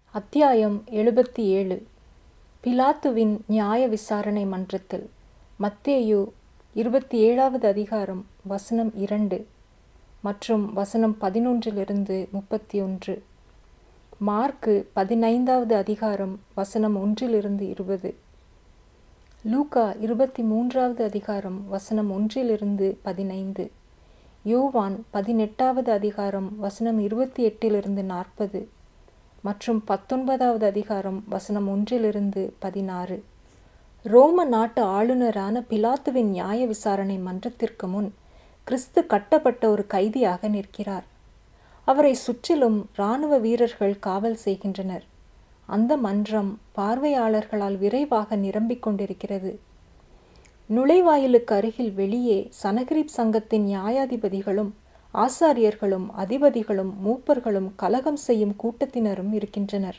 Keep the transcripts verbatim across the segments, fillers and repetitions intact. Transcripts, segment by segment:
அத்தியாயம் எழுபத்தி ஏழு. பிலாத்துவின் நியாய விசாரணை மன்றத்தில். மத்தேயு இருபத்தி ஏழாவது அதிகாரம் வசனம் இரண்டு மற்றும் வசனம் பதினொன்றிலிருந்து முப்பத்தி ஒன்று. மார்க்கு பதினைந்தாவது அதிகாரம் வசனம் ஒன்றிலிருந்து இருபது. லூக்கா இருபத்தி மூன்றாவது அதிகாரம் வசனம் ஒன்றிலிருந்து பதினைந்து. யோவான் பதினெட்டாவது அதிகாரம் வசனம் இருபத்தி எட்டிலிருந்து நாற்பது மற்றும் பத்தொன்பதாவது அதிகாரம் வசனம் ஒன்றிலிருந்து பதினாறு. ரோம நாட்டு ஆளுநரான பிலாத்துவின் நியாய விசாரணை மன்றத்திற்கு முன் கிறிஸ்து கட்டப்பட்ட ஒரு கைதியாக நிற்கிறார். அவரை சுற்றிலும் இராணுவ வீரர்கள் காவல் செய்கின்றனர். அந்த மன்றம் பார்வையாளர்களால் விரைவாக நிரம்பிக் கொண்டிருக்கிறது. நுழைவாயிலுக்கு அருகில் வெளியே சனகரிப் சங்கத்தின் நியாயாதிபதிகளும் ஆசாரியர்களும் அதிபதிகளும் மூப்பர்களும் கலகம் செய்யும் கூட்டத்தினரும் இருக்கின்றனர்.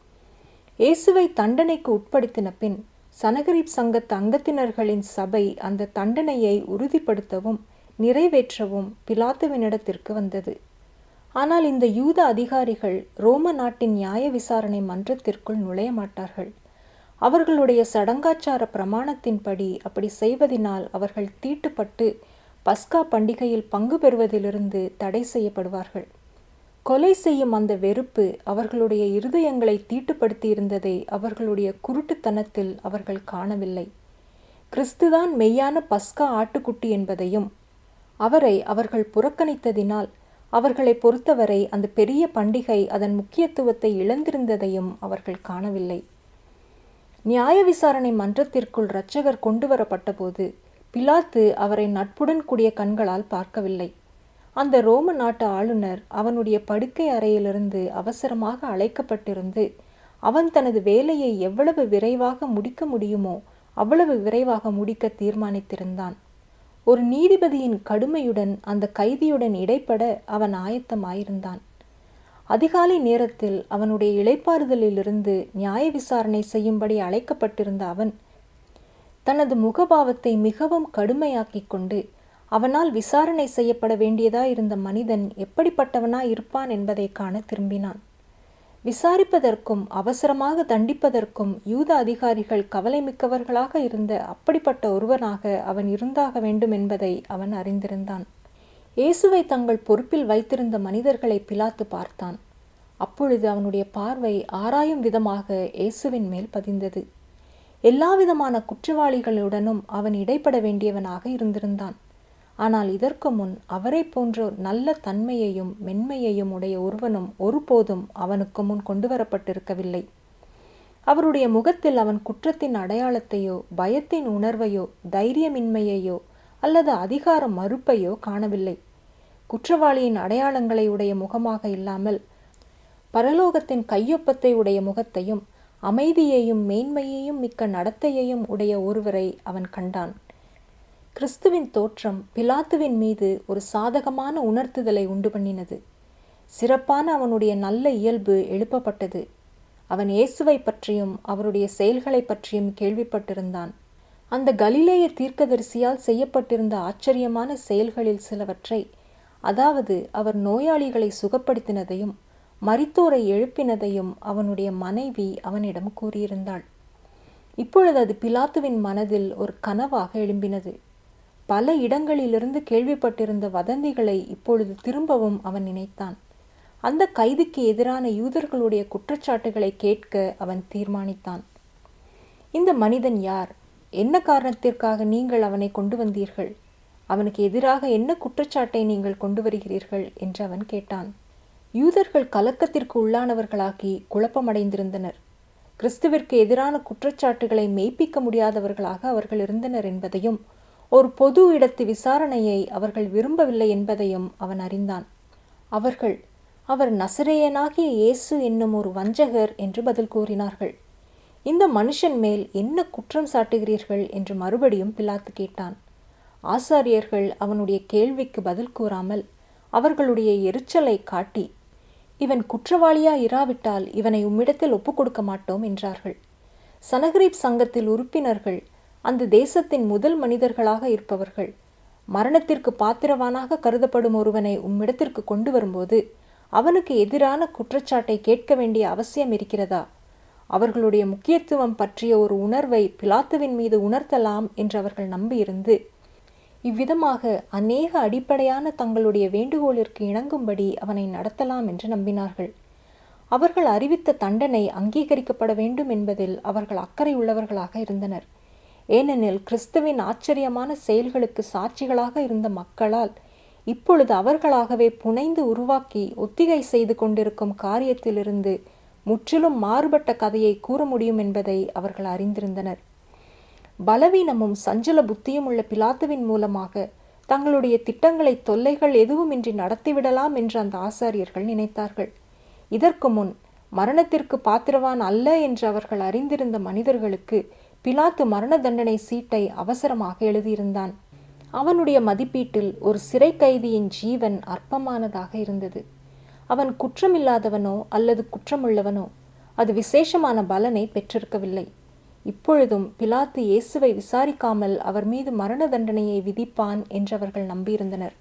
இயேசுவை தண்டனைக்கு உட்படுத்தின பின் சனகரிப் சங்கத்து அங்கத்தினர்களின் சபை அந்த தண்டனையை உறுதிப்படுத்தவும் நிறைவேற்றவும் பிலாத்துவினிடத்திற்கு வந்தது. ஆனால் இந்த யூத அதிகாரிகள் ரோம நாட்டின் நியாய விசாரணை மன்றத்திற்குள் நுழைய மாட்டார்கள். அவர்களுடைய சடங்காச்சார பிரமாணத்தின்படி அப்படி செய்வதினால் அவர்கள் தீட்டுப்பட்டு பஸ்கா பண்டிகையில் பங்கு பெறுவதிலிருந்து தடை செய்யப்படுவார்கள். கொலை செய்யும் அந்த வெறுப்பு அவர்களுடைய இருதயங்களை தீட்டுப்படுத்தி இருந்ததை அவர்களுடைய குருட்டுத்தனத்தில் அவர்கள் காணவில்லை. கிறிஸ்துதான் மெய்யான பஸ்கா ஆட்டுக்குட்டி என்பதையும் அவரை அவர்கள் புறக்கணித்ததினால் அவர்களை பொறுத்தவரை அந்த பெரிய பண்டிகை அதன் முக்கியத்துவத்தை இழந்திருந்ததையும் அவர்கள் காணவில்லை. நியாய விசாரணை மன்றத்திற்குள் இரட்சகர் கொண்டு வரப்பட்ட போது பிலாத்து அவரை நட்புடன் கூடிய கண்களால் பார்க்கவில்லை. அந்த ரோம நாட்டு ஆளுநர் அவனுடைய படுக்கை அறையிலிருந்து அவசரமாக அழைக்கப்பட்டிருந்து அவன் தனது வேலையை எவ்வளவு விரைவாக முடிக்க முடியுமோ அவ்வளவு விரைவாக முடிக்க தீர்மானித்திருந்தான். ஒரு நீதிபதியின் கடுமையுடன் அந்த கைதியுடன் இடைப்பட அவன் ஆயத்தமாயிருந்தான். அதிகாலை நேரத்தில் அவனுடைய இளைப்பாறுதலிலிருந்து நியாய விசாரணை செய்யும்படி அழைக்கப்பட்டிருந்த அவன் தனது முகபாவத்தை மிகவும் கடுமையாக்கிக் கொண்டு அவனால் விசாரணை செய்யப்பட வேண்டியதாயிருந்த மனிதன் எப்படிப்பட்டவனாய் இருப்பான் என்பதை காண திரும்பினான். விசாரிப்பதற்கும் அவசரமாக தண்டிப்பதற்கும் யூத அதிகாரிகள் கவலை மிக்கவர்களாக இருந்த அப்படிப்பட்ட ஒருவனாக அவன் இருந்தாக வேண்டும் என்பதை அவன் அறிந்திருந்தான். இயேசுவை தங்கள் பொறுப்பில் வைத்திருந்த மனிதர்களை பிலாத்து பார்த்தான். அப்பொழுது அவனுடைய பார்வை ஆராயும் விதமாக இயேசுவின் மேல் பதிந்தது. எல்லாவிதமான குற்றவாளிகளுடனும் அவன் இடைப்பட வேண்டியவனாக இருந்திருந்தான். ஆனால் இதற்கு முன் அவரை போன்ற நல்ல தன்மையையும் மென்மையையும் உடைய ஒருவனும் ஒருபோதும் அவனுக்கு முன் கொண்டு வரப்பட்டிருக்கவில்லை. அவருடைய முகத்தில் அவன் குற்றத்தின் அடையாளத்தையோ பயத்தின் உணர்வையோ தைரியமின்மையையோ அல்லது அதிகார மறுப்பையோ காணவில்லை. குற்றவாளியின் அடையாளங்களை உடைய முகமாக இல்லாமல் பரலோகத்தின் கையொப்பத்தை உடைய முகத்தையும் அமைதியையும் மேன்மையையும் மிக்க நடத்தையையும் உடைய ஒருவரை அவன் கண்டான். கிறிஸ்துவின் தோற்றம் பிலாத்துவின் மீது ஒரு சாதகமான உணர்த்துதலை உண்டு பண்ணினது. சிறப்பான அவனுடைய நல்ல இயல்பு எழுப்பப்பட்டது. அவன் இயேசுவை பற்றியும் அவருடைய செயல்களை பற்றியும் கேள்விப்பட்டிருந்தான். அந்த கலிலேய தீர்க்கதரிசியால் செய்யப்பட்டிருந்த ஆச்சரியமான செயல்களில் சிலவற்றை, அதாவது அவர் நோயாளிகளை சுகப்படுத்தினதையும் மரித்தோரை எழுப்பினதையும் அவனுடைய மனைவி அவனிடம் கூறியிருந்தாள். இப்பொழுது அது பிலாத்துவின் மனதில் ஒரு கனவாக எழும்பினது. பல இடங்களிலிருந்து கேள்விப்பட்டிருந்த வதந்திகளை இப்பொழுது திரும்பவும் அவன் நினைத்தான். அந்த கைதிக்கு எதிரான யூதர்களுடைய குற்றச்சாட்டுகளை கேட்க அவன் தீர்மானித்தான். இந்த மனிதன் யார்? என்ன காரணத்திற்காக நீங்கள் அவனை கொண்டு வந்தீர்கள்? அவனுக்கு எதிராக என்ன குற்றச்சாட்டை நீங்கள் கொண்டு வருகிறீர்கள் என்று அவன் கேட்டான். யூதர்கள் கலக்கத்திற்கு உள்ளானவர்களாகி குழப்பமடைந்திருந்தனர். கிறிஸ்துவிற்கு எதிரான குற்றச்சாட்டுகளை மெய்ப்பிக்க முடியாதவர்களாக அவர்கள் இருந்தனர் என்பதையும் ஒரு பொது இடத்து விசாரணையை அவர்கள் விரும்பவில்லை என்பதையும் அவன் அறிந்தான். அவர்கள், அவர் நசரேயனாகிய இயேசு என்னும் ஒரு வஞ்சகர் என்று பதில் கூறினார்கள். இந்த மனுஷன் மேல் என்ன குற்றம் சாட்டுகிறீர்கள் என்று மறுபடியும் பிலாத்து கேட்டான். ஆசாரியர்கள் அவனுடைய கேள்விக்கு பதில் கூறாமல் அவர்களுடைய எரிச்சலை காட்டி, இவன் குற்றவாளியா இராவிட்டால் இவனை உம்மிடத்தில் ஒப்புக் கொடுக்க மாட்டோம் என்றார்கள். சனகரிப் சங்கத்தில் உறுப்பினர்கள் அந்த தேசத்தின் முதல் மனிதர்களாக இருப்பவர்கள். மரணத்திற்கு பாத்திரவானாக கருதப்படும் ஒருவனை உம்மிடத்திற்கு கொண்டு வரும்போது அவனுக்கு எதிரான குற்றச்சாட்டை கேட்க வேண்டிய அவசியம் இருக்கிறதா? அவர்களுடைய முக்கியத்துவம் பற்றிய ஒரு உணர்வை பிலாத்துவின் மீது உணர்த்தலாம் என்று அவர்கள் நம்பியிருந்து இவ்விதமாக அநேக அடிப்படையான தங்களுடைய வேண்டுகோளிற்கு இணங்கும்படி அவனை நடத்தலாம் என்று நம்பினார்கள். அவர்கள் அறிவித்த தண்டனை அங்கீகரிக்கப்பட வேண்டும் என்பதில் அவர்கள் அக்கறை உள்ளவர்களாக இருந்தனர். ஏனெனில் கிறிஸ்துவின் ஆச்சரியமான செயல்களுக்கு சாட்சிகளாக இருந்த மக்களால் இப்பொழுது அவர்களாகவே புனைந்து உருவாக்கி ஒத்திகை செய்து கொண்டிருக்கும் காரியத்திலிருந்து முற்றிலும் மாறுபட்ட கதையை கூற முடியும் என்பதை அவர்கள் அறிந்திருந்தனர். பலவீனமும் சஞ்சல புத்தியும் உள்ள பிலாத்துவின் மூலமாக தங்களுடைய திட்டங்களை தொல்லைகள் எதுவுமின்றி நடத்திவிடலாம் என்று அந்த ஆசாரியர்கள் நினைத்தார்கள். இதற்கு முன் மரணத்திற்கு பாத்திரவான் அல்ல என்று அவர்கள் அறிந்திருந்த மனிதர்களுக்கு பிலாத்து மரண தண்டனை சீட்டை அவசரமாக எழுதியிருந்தான். அவனுடைய மதிப்பீட்டில் ஒரு சிறை கைதியின் ஜீவன் அற்பமானதாக இருந்தது. அவன் குற்றமில்லாதவனோ அல்லது குற்றமுள்ளவனோ அது விசேஷமான பலனை பெற்றிருக்கவில்லை. இப்பொழுதும் பிலாத்து இயேசுவை விசாரிக்காமல் அவர் மீது மரண தண்டனையை விதிப்பான் என்று அவர்கள் நம்பியிருந்தனர்.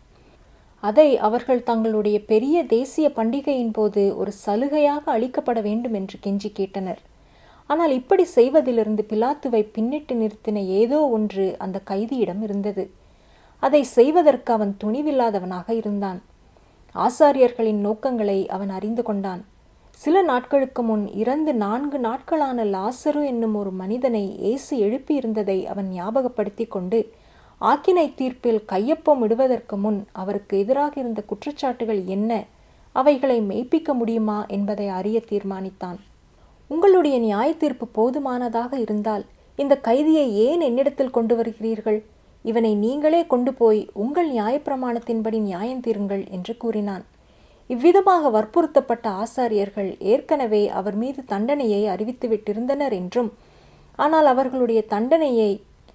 அதை அவர்கள் தங்களுடைய பெரிய தேசிய பண்டிகையின் போது ஒரு சலுகையாக அளிக்கப்பட வேண்டும் என்று கெஞ்சி கேட்டனர். ஆனால் இப்படி செய்வதிலிருந்து பிலாத்துவை பின்னிட்டு நிறுத்தின ஏதோ ஒன்று அந்த கைதியிடம் இருந்தது. அதை செய்வதற்கு அவன் துணிவில்லாதவனாக இருந்தான். ஆசாரியர்களின் நோக்கங்களை அவன் அறிந்து கொண்டான். சில நாட்களுக்கு முன் இறந்து நான்கு நாட்களான லாசரு என்னும் ஒரு மனிதனை இயேசு எழுப்பியிருந்ததை அவன் ஞாபகப்படுத்தி கொண்டு ஆக்கினை தீர்ப்பில் கையொப்பம் இடுவதற்கு முன் அவருக்கு எதிராக இருந்த குற்றச்சாட்டுகள் என்ன, அவைகளை மெய்ப்பிக்க முடியுமா என்பதை அறிய தீர்மானித்தான். உங்களுடைய நியாய தீர்ப்பு போதுமானதாக இருந்தால் இந்த கைதியை ஏன் என்னிடத்தில் கொண்டு வருகிறீர்கள்? இவனை நீங்களே கொண்டு போய் உங்கள் நியாயப்பிரமாணத்தின்படி நியாயம் தீருங்கள் என்று கூறினான். இவ்விதமாக வற்புறுத்தப்பட்ட ஆசாரியர்கள் ஏற்கனவே அவர் மீது தண்டனையை அறிவித்துவிட்டிருந்தனர் என்றும், ஆனால் அவர்களுடைய தண்டனையை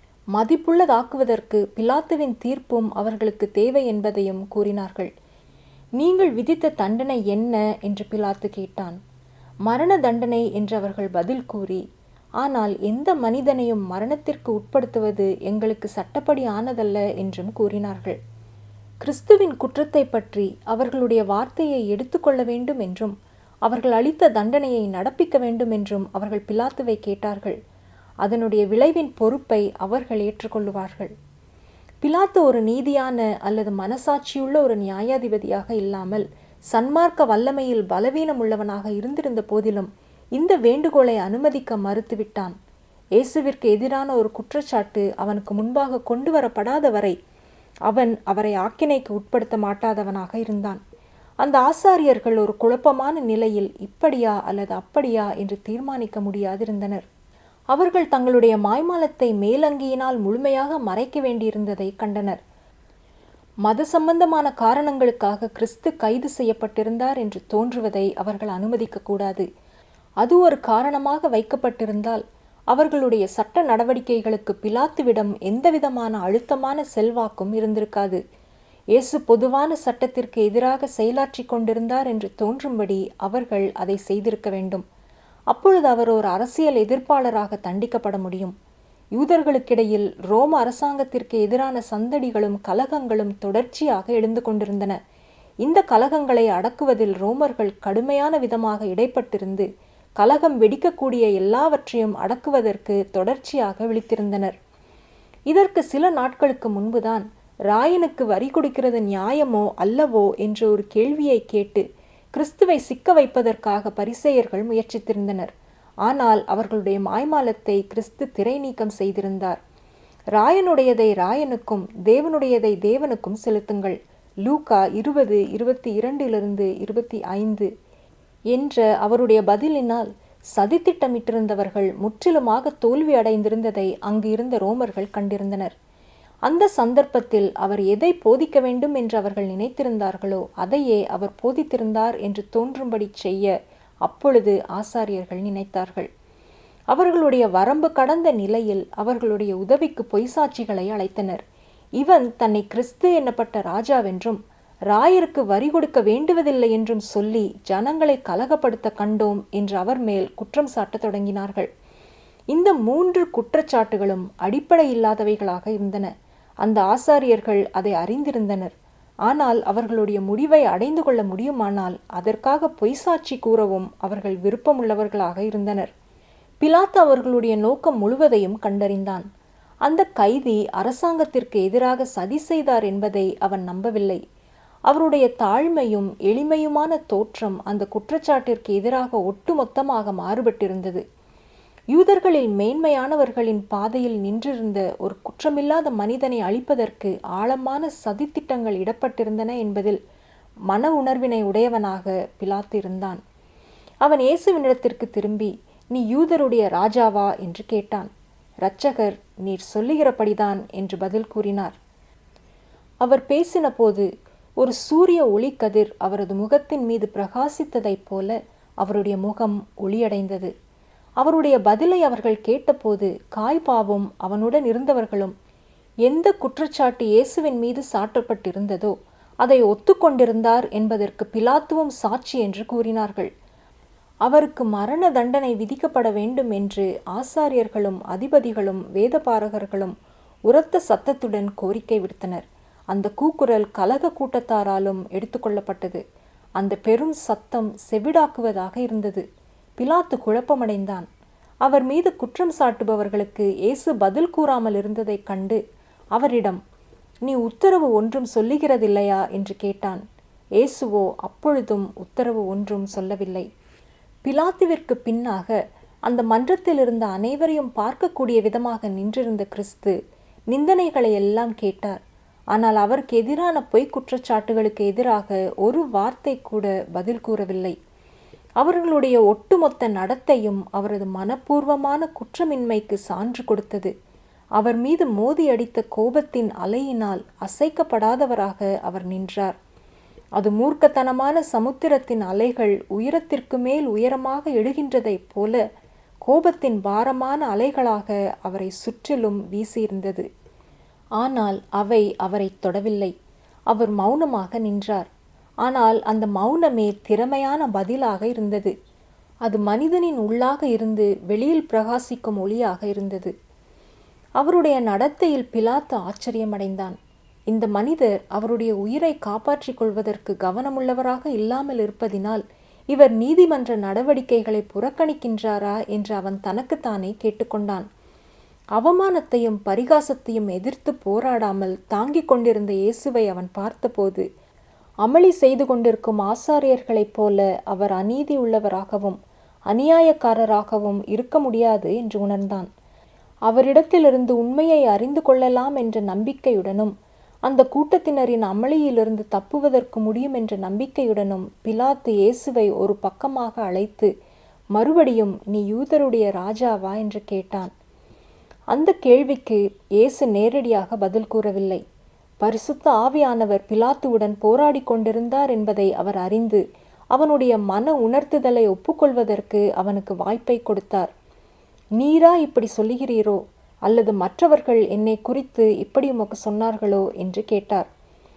மதிப்புள்ளதாக்குவதற்கு பிலாத்துவின் தீர்ப்பும் அவர்களுக்கு தேவை என்பதையும் கூறினார்கள். நீங்கள் விதித்த தண்டனை என்ன என்று பிலாத்து கேட்டான். மரண தண்டனை என்று அவர்கள் பதில் கூறி, ஆனால் எந்த மனிதனையும் மரணத்திற்கு உட்படுத்துவது எங்களுக்கு சட்டப்படி ஆனதல்ல என்றும் கூறினார்கள். கிறிஸ்துவின் குற்றத்தை பற்றி அவர்களுடைய வார்த்தையை எடுத்துக்கொள்ள வேண்டும் என்றும் அவர்கள் அளித்த தண்டனையை நடப்பிக்க வேண்டும் என்றும் அவர்கள் பிலாத்துவை கேட்டார்கள். அதனுடைய விளைவின் பொறுப்பை அவர்கள் ஏற்றுக்கொள்ளுவார்கள். பிலாத்து ஒரு நீதியான அல்லது மனசாட்சியுள்ள ஒரு நியாயாதிபதியாக இல்லாமல் சன்மார்க்க வல்லமையில் பலவீனம் உள்ளவனாக இருந்திருந்த போதிலும் இந்த வேண்டுகோளை அனுமதிக்க மறுத்துவிட்டான். இயேசுவிற்கு எதிரான ஒரு குற்றச்சாட்டு அவனுக்கு முன்பாக கொண்டு வரப்படாத வரை அவன் அவரை ஆக்கினைக்கு உட்படுத்த மாட்டாதவனாக இருந்தான். அந்த ஆசாரியர்கள் ஒரு குழப்பமான நிலையில் இப்படியா அல்லது அப்படியா என்று தீர்மானிக்க முடியாதிருந்தனர். அவர்கள் தங்களுடைய மாய்மாலத்தை மேலங்கியினால் முழுமையாக மறைக்க வேண்டியிருந்ததை கண்டனர். மத சம்பந்தமான காரணங்களுக்காக கிறிஸ்து கைது செய்யப்பட்டிருந்தார் என்று தோன்றுவதை அவர்கள் அனுமதிக்க கூடாது. அது ஒரு காரணமாக வைக்கப்பட்டிருந்தால் அவர்களுடைய சட்ட நடவடிக்கைகளுக்கு பிலாத்துவிடம் எந்தவிதமான அழுத்தமான செல்வாக்கும் இருந்திருக்காது. இயேசு பொதுவான சட்டத்திற்கு எதிராக செயலாற்றி கொண்டிருந்தார் என்று தோன்றும்படி அவர்கள் அதை செய்திருக்க வேண்டும். அப்பொழுது அவர் ஒரு அரசியல் எதிர்ப்பாளராக தண்டிக்கப்பட முடியும். யூதர்களுக்கிடையில் ரோம அரசாங்கத்திற்கு எதிரான சந்தடிகளும் கலகங்களும் தொடர்ச்சியாக எழுந்து கொண்டிருந்தன. இந்த கலகங்களை அடக்குவதில் ரோமர்கள் கடுமையான விதமாக இடைப்பட்டிருந்து கலகம் வெடிக்கக்கூடிய எல்லாவற்றையும் அடக்குவதற்கு தொடர்ச்சியாக விழித்திருந்தனர். இதற்கு சில நாட்களுக்கு முன்புதான் ராயனுக்கு வரி கொடுக்கிறது நியாயமோ அல்லவோ என்ற ஒரு கேள்வியை கேட்டு கிறிஸ்துவை சிக்க வைப்பதற்காக பரிசேயர்கள் முயற்சித்திருந்தனர். ஆனால் அவர்களுடைய மாய்மாலத்தை கிறிஸ்து திரை நீக்கம் செய்திருந்தார். ராயனுடையதை ராயனுக்கும் தேவனுடையதை தேவனுக்கும் செலுத்துங்கள், லூக்கா இருபது இருபத்தி இரண்டிலிருந்து இருபத்தி ஐந்து என்ற அவருடைய பதிலினால் சதித்திட்டமிட்டிருந்தவர்கள் முற்றிலுமாக தோல்வி அடைந்திருந்ததை அங்கு இருந்த ரோமர்கள் கண்டிருந்தனர். அந்த சந்தர்ப்பத்தில் அவர் எதை போதிக்க வேண்டும் என்று அவர்கள் நினைத்திருந்தார்களோ அதையே அவர் போதித்திருந்தார் என்று தோன்றும்படி செய்ய அப்பொழுது ஆசாரியர்கள் நினைத்தார்கள். அவர்களுடைய வரம்பு கடந்த நிலையில் அவர்களுடைய உதவிக்கு பொய்சாட்சிகளை அழைத்தனர். இவன் தன்னை கிறிஸ்து என்னப்பட்ட ராஜாவென்றும் ராயருக்கு வரி கொடுக்க வேண்டுவதில்லை என்றும் சொல்லி ஜனங்களை கலகப்படுத்த கண்டோம் என்று அவர் மேல் குற்றம் சாட்ட தொடங்கினார்கள். இந்த மூன்று குற்றச்சாட்டுகளும் அடிப்படை இல்லாதவைகளாக இருந்தன. அந்த ஆசாரியர்கள் அதை அறிந்திருந்தனர். ஆனால் அவர்களுடைய முடிவை அடைந்து கொள்ள முடியுமானால் அதற்காக பொய் சாட்சி கூறவும் அவர்கள் விருப்பமுள்ளவர்களாக இருந்தனர். பிலாத்து அவர்களுடைய நோக்கம் முழுவதையும் கண்டறிந்தான். அந்த கைதி அரசாங்கத்திற்கு எதிராக சதி செய்தார் என்பதை அவன் நம்பவில்லை. அவருடைய தாழ்மையும் எளிமையுமான தோற்றம் அந்த குற்றச்சாட்டிற்கு எதிராக ஒட்டுமொத்தமாக மாறுபட்டிருந்தது. யூதர்களில் மேன்மையானவர்களின் பாதையில் நின்றிருந்த ஒரு குற்றமில்லாத மனிதனை அழிப்பதற்கு ஆழமான சதித்திட்டங்கள் இடப்பட்டிருந்தன என்பதில் மன உணர்வினை உடையவனாக பிலாத்து இருந்தான். அவன் இயேசுவினிடத்திற்கு திரும்பி, நீ யூதருடைய ராஜாவா என்று கேட்டான். இரட்சகர், நீர் சொல்லுகிறபடிதான் என்று பதில் கூறினார். அவர் பேசின போது ஒரு சூரிய ஒளிக்கதிர் அவரது முகத்தின் மீது பிரகாசித்ததைப் போல அவருடைய முகம் ஒளியடைந்தது. அவருடைய பதிலை அவர்கள் கேட்டபோது காய்பாவும் அவனுடன் இருந்தவர்களும் எந்த குற்றச்சாட்டு இயேசுவின் மீது சாட்டப்பட்டிருந்ததோ அதை ஒத்துக்கொண்டிருந்தார் என்பதற்கு பிலாத்துவும் சாட்சி என்று கூறினார்கள். அவருக்கு மரண தண்டனை விதிக்கப்பட வேண்டும் என்று ஆசாரியர்களும் அதிபதிகளும் வேதபாரகர்களும் உரத்த சத்தத்துடன் கோரிக்கை விடுத்தனர். அந்த கூக்குரல் கலக கூட்டத்தாராலும் எடுத்துக்கொள்ளப்பட்டது. அந்த பெரும் சத்தம் செவிடாக்குவதாக இருந்தது. பிலாத்து குழப்பமடைந்தான். அவர் மீது குற்றம் சாட்டுபவர்களுக்கு இயேசு பதில் கூறாமல் இருந்ததைக் கண்டு அவரிடம், நீ உத்தரவு ஒன்றும் சொல்லுகிறதில்லையா என்று கேட்டான். இயேசுவோ அப்பொழுதும் உத்தரவு ஒன்றும் சொல்லவில்லை. பிலாத்துவிற்கு பின்னாக அந்த மன்றத்தில் இருந்த அனைவரையும் பார்க்கக்கூடிய விதமாக நின்றிருந்த கிறிஸ்து நிந்தனைகளை எல்லாம் கேட்டார். ஆனால் அவருக்கு எதிரான பொய் குற்றச்சாட்டுகளுக்கு எதிராக ஒரு வார்த்தை கூட பதில் கூறவில்லை. அவர்களுடைய ஒட்டுமொத்த நடத்தையும் அவரது மனப்பூர்வமான குற்றமின்மைக்கு சான்று கொடுத்தது. அவர் மீது மோதி அடித்த கோபத்தின் அலையினால் அசைக்கப்படாதவராக அவர் நின்றார். அது மூர்க்கத்தனமான சமுத்திரத்தின் அலைகள் உயரத்திற்கு மேல் உயரமாக எழுகின்றதைப் போல கோபத்தின் பாரமான அலைகளாக அவரை சுற்றிலும் வீசியிருந்தது. ஆனால் அவை அவரை தொடவில்லை. அவர் மௌனமாக நின்றார். ஆனால் அந்த மௌனமே திறமையான பதிலாக இருந்தது. அது மனிதனின் உள்ளாக இருந்து வெளியில் பிரகாசிக்கும் ஒளியாக இருந்தது. அவருடைய நடத்தையில் பிலாத்து ஆச்சரியமடைந்தான். இந்த மனிதர் அவருடைய உயிரை காப்பாற்றிக் கொள்வதற்கு கவனமுள்ளவராக இல்லாமல் இருப்பதினால் இவர் நீதிமன்ற நடவடிக்கைகளை புறக்கணிக்கின்றாரா என்று அவன் தனக்குத்தானே கேட்டுக்கொண்டான். அவமானத்தையும் பரிகாசத்தையும் எதிர்த்து போராடாமல் தாங்கிக் கொண்டிருந்த இயேசுவை அவன் பார்த்தபோது அமளி செய்து கொண்டிருக்கும் ஆசாரியர்களைப் போல அவர் அநீதி உள்ளவராகவும் அநியாயக்காரராகவும் இருக்க முடியாது என்று உணர்ந்தான். அவரிடத்திலிருந்து உண்மையை அறிந்து கொள்ளலாம் என்ற நம்பிக்கையுடனும் அந்த கூட்டத்தினரின் அமளியிலிருந்து தப்புவதற்கு முடியும் என்ற நம்பிக்கையுடனும் பிலாத்து இயேசுவை ஒரு பக்கமாக அழைத்து மறுபடியும், நீ யூதருடைய ராஜாவா என்று கேட்டான். அந்த கேள்விக்கு இயேசு நேரடியாக பதில் கூறவில்லை. பரிசுத்த ஆவியானவர் பிலாத்துவுடன் போராடி கொண்டிருந்தார் என்பதை அவர் அறிந்து அவனுடைய மன உணர்த்துதலை ஒப்புக்கொள்வதற்கு அவனுக்கு வாய்ப்பை கொடுத்தார். நீரா இப்படி சொல்லுகிறீரோ அல்லது மற்றவர்கள் என்னை குறித்து இப்படி உமக்கு சொன்னார்களோ என்று கேட்டார்.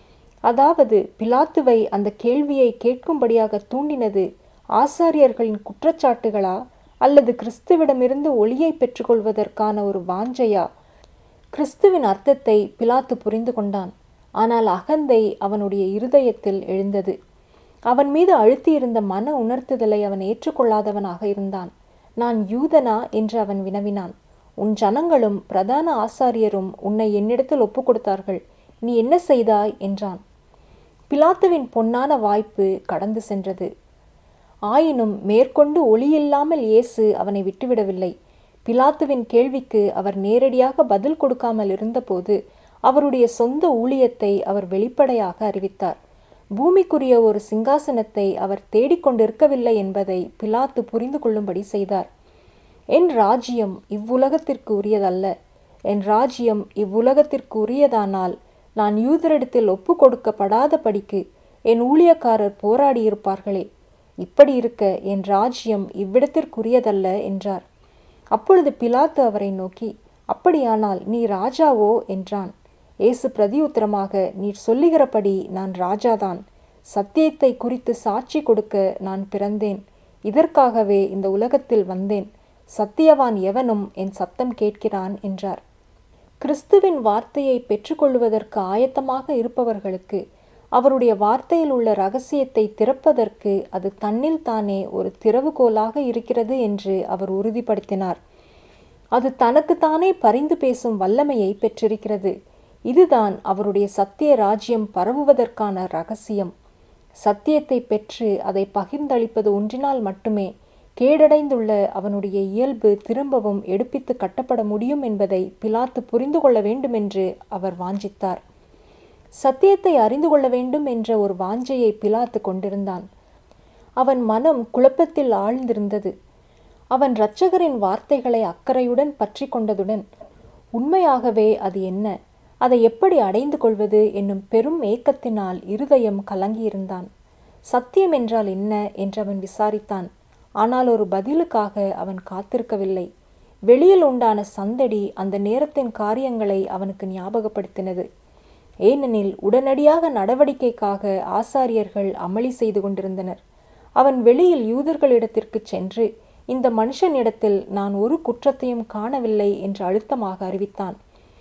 அதாவது பிலாத்துவை அந்த கேள்வியை கேட்கும்படியாக தூண்டினது ஆசாரியர்களின் குற்றச்சாட்டுகளா அல்லது கிறிஸ்துவிடமிருந்து ஒளியை பெற்றுக்கொள்வதற்கான ஒரு வாஞ்சையா? கிறிஸ்துவின் அர்த்தத்தை பிலாத்து புரிந்து கொண்டான். ஆனால் அகந்தை அவனுடைய இருதயத்தில் எழுந்தது. அவன் மீது அழுத்தியிருந்த மன உணர்த்துதலை அவன் ஏற்றுக்கொள்ளாதவனாக இருந்தான். நான் யூதனா என்று அவன் வினவினான். உன் ஜனங்களும் பிரதான ஆசாரியரும் உன்னை என்னிடத்தில் ஒப்பு கொடுத்தார்கள், நீ என்ன செய்தாய் என்றான். பிலாத்துவின் பொன்னான வாய்ப்பு கடந்து சென்றது. ஆயினும் மேற்கொண்டு ஒளியில்லாமல் இயேசு அவனை விட்டுவிடவில்லை. பிலாத்துவின் கேள்விக்கு அவர் நேரடியாக பதில் கொடுக்காமல் இருந்தபோது அவருடைய சொந்த ஊழியத்தை அவர் வெளிப்படையாக அறிவித்தார். பூமிக்குரிய ஒரு சிங்காசனத்தை அவர் தேடிக்கொண்டிருக்கவில்லை என்பதை பிலாத்து புரிந்து கொள்ளும்படி செய்தார். என் ராஜ்யம் இவ்வுலகத்திற்கு உரியதல்ல. என் ராஜ்யம் இவ்வுலகத்திற்கு உரியதானால் நான் யூதரிடத்தில் ஒப்பு கொடுக்கப்படாத படிக்கு என் ஊழியக்காரர் போராடியிருப்பார்களே. இப்படி இருக்க என் ராஜ்யம் இவ்விடத்திற்குரியதல்ல என்றார். அப்பொழுது பிலாத்து அவரை நோக்கி, அப்படியானால் நீ ராஜாவோ என்றான். இயேசு பிரதியுத்தரமாக, நீர் சொல்லுகிறபடி நான் ராஜாதான். சத்தியத்தை குறித்து சாட்சி கொடுக்க நான் பிறந்தேன். இதற்காகவே இந்த உலகத்தில் வந்தேன். சத்தியவான் எவனும் என் சத்தம் கேட்கிறான் என்றார். கிறிஸ்துவின் வார்த்தையை பெற்றுக்கொள்வதற்கு ஆயத்தமாக இருப்பவர்களுக்கு அவருடைய வார்த்தையில் உள்ள இரகசியத்தை திறப்பதற்கு அது தன்னில் தானே ஒரு திறவுகோலாக இருக்கிறது என்று அவர் உறுதிப்படுத்தினார். அது தனக்குத்தானே பரிந்து பேசும் வல்லமையை பெற்றிருக்கிறது. இதுதான் அவருடைய சத்திய ராஜ்யம் பரவுவதற்கான இரகசியம். சத்தியத்தை பெற்று அதை பகிர்ந்தளிப்பது ஒன்றினால் மட்டுமே கேடடைந்துள்ள அவனுடைய இயல்பு திரும்பவும் எடுப்பித்து கட்டப்பட முடியும் என்பதை பிலாத்து புரிந்து கொள்ள வேண்டும் என்று அவர் வாஞ்சித்தார். சத்தியத்தை அறிந்து கொள்ள வேண்டும் என்ற ஒரு வாஞ்சையை பிலாத்து கொண்டிருந்தான். அவன் மனம் குழப்பத்தில் ஆழ்ந்திருந்தது. அவன் இரட்சகரின் வார்த்தைகளை அக்கறையுடன் பற்றி கொண்டதுடன் உண்மையாகவே அது என்ன, அதை எப்படி அடைந்து கொள்வது என்னும் பெரும் ஏக்கத்தினால் இருதயம் கலங்கியிருந்தான். சத்தியம் என்றால் என்ன என்று அவன் விசாரித்தான். ஆனால் ஒரு பதிலுக்காக அவன் காத்திருக்கவில்லை. வெளியில் உண்டான சந்தடி அந்த நேரத்தின் காரியங்களை அவனுக்கு ஞாபகப்படுத்தினது. ஏனெனில் உடனடியாக நடவடிக்கைக்காக ஆசாரியர்கள் அமளி செய்து கொண்டிருந்தனர். அவன் வெளியில் யூதர்களிடத்திற்கு சென்று இந்த மனுஷனிடத்தில் நான் ஒரு குற்றத்தையும் காணவில்லை என்று அழுத்தமாக அறிவித்தான்.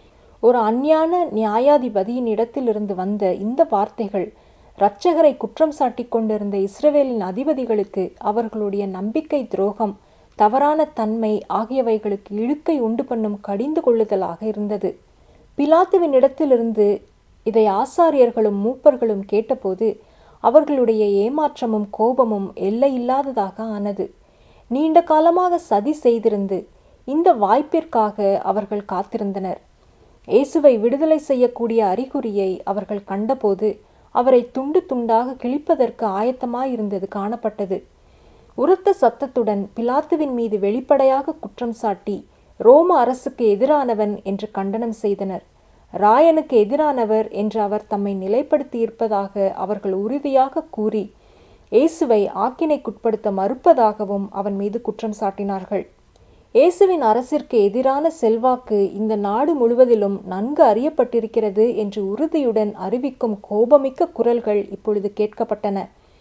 ஒரு அஞ்ஞான நியாயாதிபதியின் இடத்திலிருந்து வந்த இந்த வார்த்தைகள் இரட்சகரை குற்றம் சாட்டி கொண்டிருந்த இஸ்ரவேலின் அதிபதிகளுக்கு அவர்களுடைய நம்பிக்கை துரோகம், தவறான தன்மை ஆகியவைகளுக்கு இழுக்கை உண்டு பண்ணும் கடிந்து கொள்ளுதலாக இருந்தது. பிலாத்துவின் இடத்திலிருந்து இதை ஆசாரியர்களும் மூப்பர்களும் கேட்டபோது அவர்களுடைய ஏமாற்றமும் கோபமும் எல்லையில்லாததாக ஆனது. நீண்ட காலமாக சதி செய்திருந்து இந்த வாய்ப்பிற்காக அவர்கள் காத்திருந்தனர். இயேசுவை விடுதலை செய்யக்கூடிய அறிகுறியை அவர்கள் கண்டபோது அவரை துண்டு துண்டாக கிழிப்பதற்கு ஆயத்தமாயிருந்தது காணப்பட்டது. உரத்த சத்தத்துடன் பிலாத்துவின் மீது வெளிப்படையாக குற்றம் சாட்டி ரோம அரசுக்கு எதிரானவன் என்று கண்டனம் செய்தனர். ராயனுக்கு எதிரானவர் என்று அவர் தம்மை நிலைப்படுத்தி இருப்பதாக அவர்கள் உறுதியாக கூறி இயேசுவை ஆக்கினைக்குட்படுத்த மறுப்பதாகவும் அவன் மீது குற்றம் சாட்டினார்கள். இயேசுவின் அரசிற்கு எதிரான செல்வாக்கு இந்த நாடு முழுவதிலும் நன்கு அறியப்பட்டிருக்கிறது என்று உறுதியுடன் அறிவிக்கும் கோபமிக்க குரல்கள் இப்பொழுது கேட்கப்பட்டன.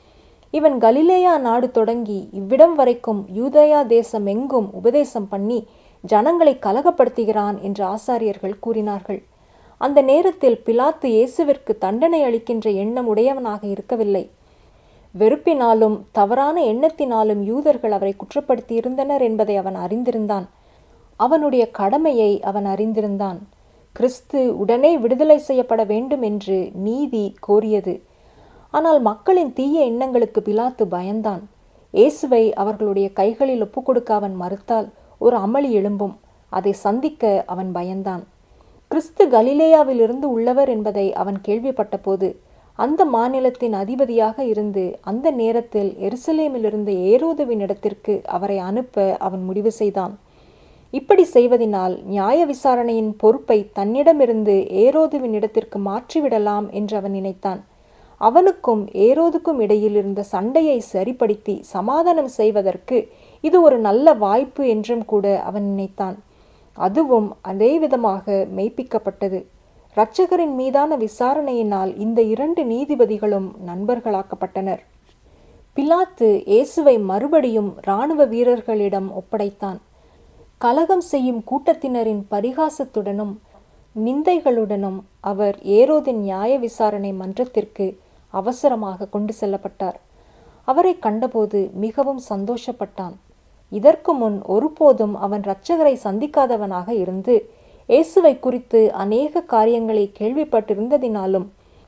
இவன் கலிலேயா நாடு தொடங்கி இவ்விடம் வரைக்கும் யூதேயா தேசம் எங்கும் உபதேசம் பண்ணி ஜனங்களை கலகப்படுத்துகிறான் என்று ஆசாரியர்கள் கூறினார்கள். அந்த நேரத்தில் பிலாத்து இயேசுவிற்கு தண்டனை அளிக்கின்ற எண்ணம் உடையவனாக இருக்கவில்லை. வெறுப்பினாலும் தவறான எண்ணத்தினாலும் யூதர்கள் அவரை குற்றப்படுத்தி இருந்தனர் என்பதை அவன் அறிந்திருந்தான். அவனுடைய கடமையை அவன் அறிந்திருந்தான். கிறிஸ்து உடனே விடுதலை செய்யப்பட வேண்டும் என்று நீதி கோரியது. ஆனால் மக்களின் தீய எண்ணங்களுக்கு பிலாத்து பயந்தான். இயேசுவை அவர்களுடைய கைகளில் ஒப்புக்கொடுக்க அவன் மறுத்தால் ஒரு அமளி எழும்பும். அதை சந்திக்க அவன் பயந்தான். கிறிஸ்து கலிலேயாவிலிருந்து உள்ளவர் என்பதை அவன் கேள்விப்பட்ட போது அந்த மாநிலத்தின் அதிபதியாக இருந்து அந்த நேரத்தில் எருசலேமிலிருந்து ஏரோதுவின் இடத்திற்கு அவரை அனுப்ப அவன் முடிவு செய்தான். இப்படி செய்வதனால் நியாய விசாரணையின் பொறுப்பை தன்னிடமிருந்து ஏரோதுவின் இடத்திற்கு மாற்றிவிடலாம் என்று அவன் நினைத்தான். அவனுக்கும் ஏரோதுக்கும் இடையில் இருந்த சண்டையை சரிப்படுத்தி சமாதானம் செய்வதற்கு இது ஒரு நல்ல வாய்ப்பு என்றும் கூட அவன் நினைத்தான். அதுவும் அதே விதமாக மெய்ப்பிக்கப்பட்டது. இரட்சகரின் மீதான விசாரணையினால் இந்த இரண்டு நீதிபதிகளும் நண்பர்களாக்கப்பட்டனர். பிலாத்து இயேசுவை மறுபடியும் இராணுவ வீரர்களிடம் ஒப்படைத்தான். கலகம் செய்யும் கூட்டத்தினரின் பரிகாசத்துடனும் நிந்தைகளுடனும் அவர் ஏரோதின் நியாய விசாரணை மன்றத்திற்கு அவசரமாக கொண்டு செல்லப்பட்டார். அவரை கண்டபோது மிகவும் சந்தோஷப்பட்டான். இதற்கு முன் ஒருபோதும் அவன் இரட்சகரை சந்திக்காதவனாக இருந்து இயேசுவை குறித்து அநேக காரியங்களை கேள்விப்பட்டிருந்ததினாலும்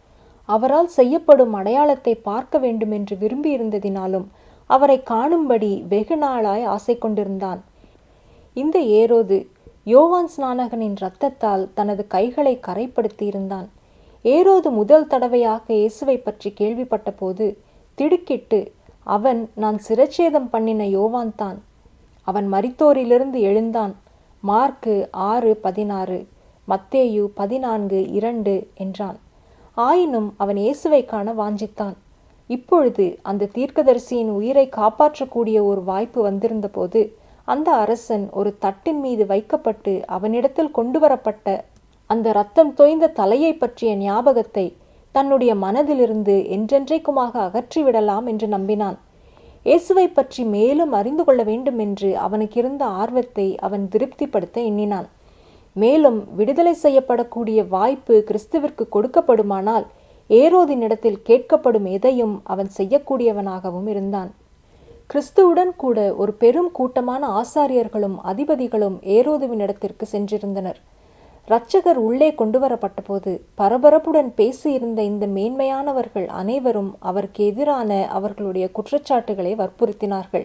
அவரால் செய்யப்படும் அடையாளத்தை பார்க்க வேண்டும் என்று விரும்பியிருந்ததினாலும் அவரை காணும்படி வெகு நாளாய் ஆசை கொண்டிருந்தான். இந்த ஏரோது யோவான் ஸ்நானகனின் இரத்தத்தால் தனது கைகளை கரைப்படுத்தி இருந்தான். ஏரோது முதல் தடவையாக இயேசுவை பற்றி கேள்விப்பட்ட போது திடுக்கிட்டு, அவன் நான் சிரச்சேதம் பண்ணின யோவான் தான், அவன் மரித்தோரிலிருந்து எழுந்தான், மார்க்கு ஆறு பதினாறு, மத்தேயு பதினான்கு இரண்டு என்றான். ஆயினும் அவன் இயேசுவை காண வாஞ்சித்தான். இப்பொழுது அந்த தீர்க்கதரிசியின் உயிரை காப்பாற்றக்கூடிய ஒரு வாய்ப்பு வந்திருந்த போது அந்த அரசன் ஒரு தட்டின் மீது வைக்கப்பட்டு அவனிடத்தில் கொண்டு வரப்பட்ட அந்த இரத்தம் தோய்ந்த தலையை பற்றிய ஞாபகத்தை தன்னுடைய மனதிலிருந்து என்றென்றைக்குமாக அகற்றிவிடலாம் என்று நம்பினான். இயேசுவை பற்றி மேலும் அறிந்து கொள்ள வேண்டும் என்று அவனுக்கு இருந்த ஆர்வத்தை அவன் திருப்திப்படுத்த எண்ணினான். மேலும் விடுதலை செய்யப்படக்கூடிய வாய்ப்பு கிறிஸ்துவிற்கு கொடுக்கப்படுமானால் ஏரோதினிடத்தில் கேட்கப்படும் எதையும் அவன் செய்யக்கூடியவனாகவும் இருந்தான். கிறிஸ்துவுடன் கூட ஒரு பெரும் கூட்டமான ஆசாரியர்களும் அதிபதிகளும் ஏரோதுவினிடத்திற்கு சென்றிருந்தனர். இரட்சகர் உள்ளே கொண்டு வரப்பட்ட போது பரபரப்புடன் பேசியிருந்த இந்த மேன்மையானவர்கள் அனைவரும் அவருக்கு எதிரான அவர்களுடைய குற்றச்சாட்டுகளை வற்புறுத்தினார்கள்.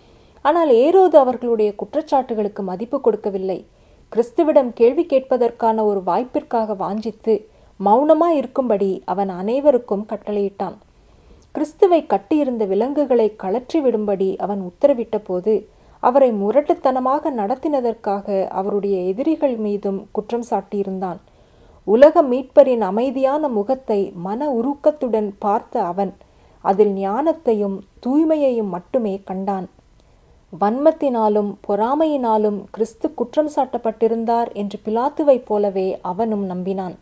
ஆனால் ஏரோது அவர்களுடைய குற்றச்சாட்டுகளுக்கு மதிப்பு கொடுக்கவில்லை. கிறிஸ்துவிடம் கேள்வி கேட்பதற்கான ஒரு வாய்ப்பிற்காக வாஞ்சித்து மௌனமாய் இருக்கும்படி அவன் அனைவருக்கும் கட்டளையிட்டான். கிறிஸ்துவை கட்டியிருந்த விலங்குகளை கழற்றி விடும்படி அவன் உத்தரவிட்ட போது அவரை முரட்டுத்தனமாக நடத்தினதற்காக அவருடைய எதிரிகள் மீதும் குற்றம் சாட்டியிருந்தான். உலக மீட்பரின் அமைதியான முகத்தை மன உருக்கத்துடன் பார்த்த அவன் அதில் ஞானத்தையும் தூய்மையையும் மட்டுமே கண்டான். வன்மத்தினாலும் பொறாமையினாலும் கிறிஸ்து குற்றம் சாட்டப்பட்டிருந்தார் என்று பிலாத்துவைப் போலவே அவனும் நம்பினான்.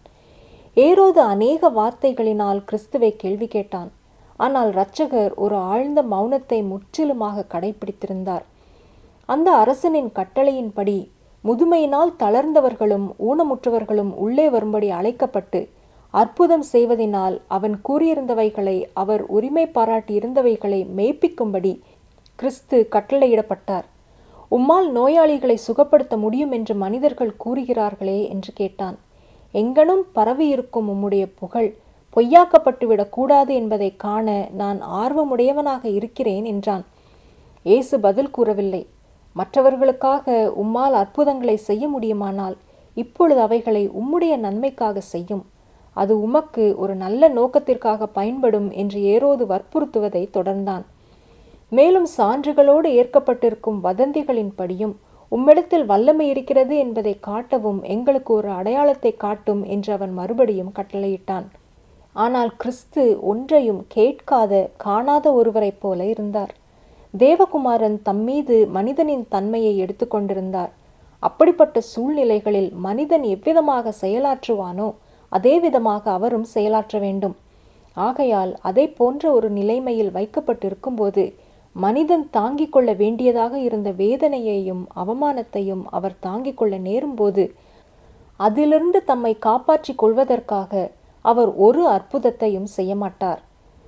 ஏரோது அநேக வார்த்தைகளினால் கிறிஸ்துவை கேள்வி கேட்டான். ஆனால் இரட்சகர் ஒரு ஆழ்ந்த மௌனத்தை முற்றிலுமாக கடைபிடித்திருந்தார். அந்த அரசனின் கட்டளையின்படி முதுமையினால் தளர்ந்தவர்களும் ஊனமுற்றவர்களும் உள்ளே வரும்படி அழைக்கப்பட்டு அற்புதம் செய்வதினால் அவன் கூறியிருந்தவைகளை, அவர் உரிமை பாராட்டி இருந்தவைகளை மெய்ப்பிக்கும்படி கிறிஸ்து கட்டளையிடப்பட்டார். உம்மால் நோயாளிகளை சுகப்படுத்த முடியும் என்று மனிதர்கள் கூறுகிறார்களே என்று கேட்டான். எங்கனும் பரவியிருக்கும் உம்முடைய புகழ் பொய்யாக்கப்பட்டுவிடக் கூடாது என்பதை காண நான் ஆர்வமுடையவனாக இருக்கிறேன் என்றான். இயேசு பதில் கூறவில்லை. மற்றவர்களுக்காக உம்மால் அற்புதங்களை செய்ய முடியுமானால் இப்பொழுது அவைகளை உம்முடைய நன்மைக்காக செய்யும். அது உமக்கு ஒரு நல்ல நோக்கத்திற்காக பயன்படும் என்று ஏரோது வற்புறுத்துவதை தொடர்ந்தான். மேலும் சான்றுகளோடு ஏற்கப்பட்டிருக்கும் வதந்திகளின்படியும் உம்மிடத்தில் வல்லமை இருக்கிறது என்பதை காட்டவும் எங்களுக்கு ஒரு அடையாளத்தை காட்டும் என்று அவன் மறுபடியும் கட்டளையிட்டான். ஆனால் கிறிஸ்து ஒன்றையும் கேட்காத காணாத ஒருவரைப் போல இருந்தார். தேவகுமாரன் தம்மீது மனிதனின் தன்மையை எடுத்துக்கொண்டிருந்தார். அப்படிப்பட்ட சூழ்நிலைகளில் மனிதன் எவ்விதமாக செயலாற்றுவானோ அதே விதமாக அவரும் செயலாற்ற வேண்டும். ஆகையால் அதை போன்ற ஒரு நிலைமையில் வைக்கப்பட்டிருக்கும்போது மனிதன் தாங்கிக் கொள்ள வேண்டியதாக இருந்த வேதனையையும் அவமானத்தையும் அவர் தாங்கிக் கொள்ள நேரும்போது அதிலிருந்து தம்மை காப்பாற்றிக் கொள்வதற்காக அவர் ஒரு அற்புதத்தையும் செய்ய மாட்டார்.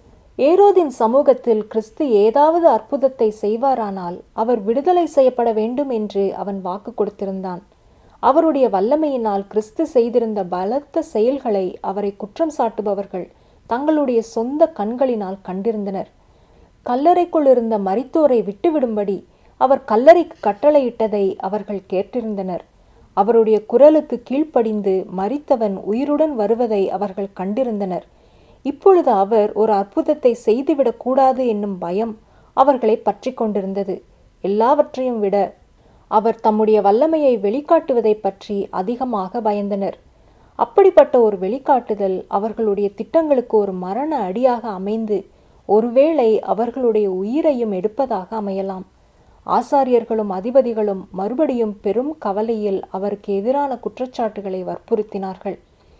ஏரோதின் சமூகத்தில் கிறிஸ்து ஏதாவது அற்புதத்தை செய்வாரானால் அவர் விடுதலை செய்யப்பட வேண்டும் என்று அவன் வாக்கு கொடுத்திருந்தான். அவருடைய வல்லமையினால் கிறிஸ்து செய்திருந்த பலத்த செயல்களை அவரை குற்றம் சாட்டுபவர்கள் தங்களுடைய சொந்த கண்களினால் கண்டிருந்தனர். கல்லறைக்குள் இருந்த மரித்தோரை விட்டுவிடும்படி அவர் கல்லறைக்கு கட்டளையிட்டதை அவர்கள் கேட்டிருந்தனர். அவருடைய குரலுக்கு கீழ்ப்படிந்து மரித்தவன் உயிருடன் வருவதை அவர்கள் கண்டிருந்தனர். இப்பொழுது அவர் ஒரு அற்புதத்தை செய்துவிடக் கூடாது என்னும் பயம் அவர்களை பற்றி கொண்டிருந்தது. எல்லாவற்றையும் விட அவர் தம்முடைய வல்லமையை வெளிக்காட்டுவதை பற்றி அதிகமாக பயந்தனர். அப்படிப்பட்ட ஒரு வெளிக்காட்டுதல் அவர்களுடைய திட்டங்களுக்கு ஒரு மரண அடியாக அமைந்து ஒருவேளை அவர்களுடைய உயிரையும் எடுப்பதாக அமையலாம். ஆசாரியர்களும் அதிபதிகளும் மறுபடியும் பெரும் கவலையில் அவருக்கு எதிரான குற்றச்சாட்டுகளை வற்புறுத்தினார்கள்.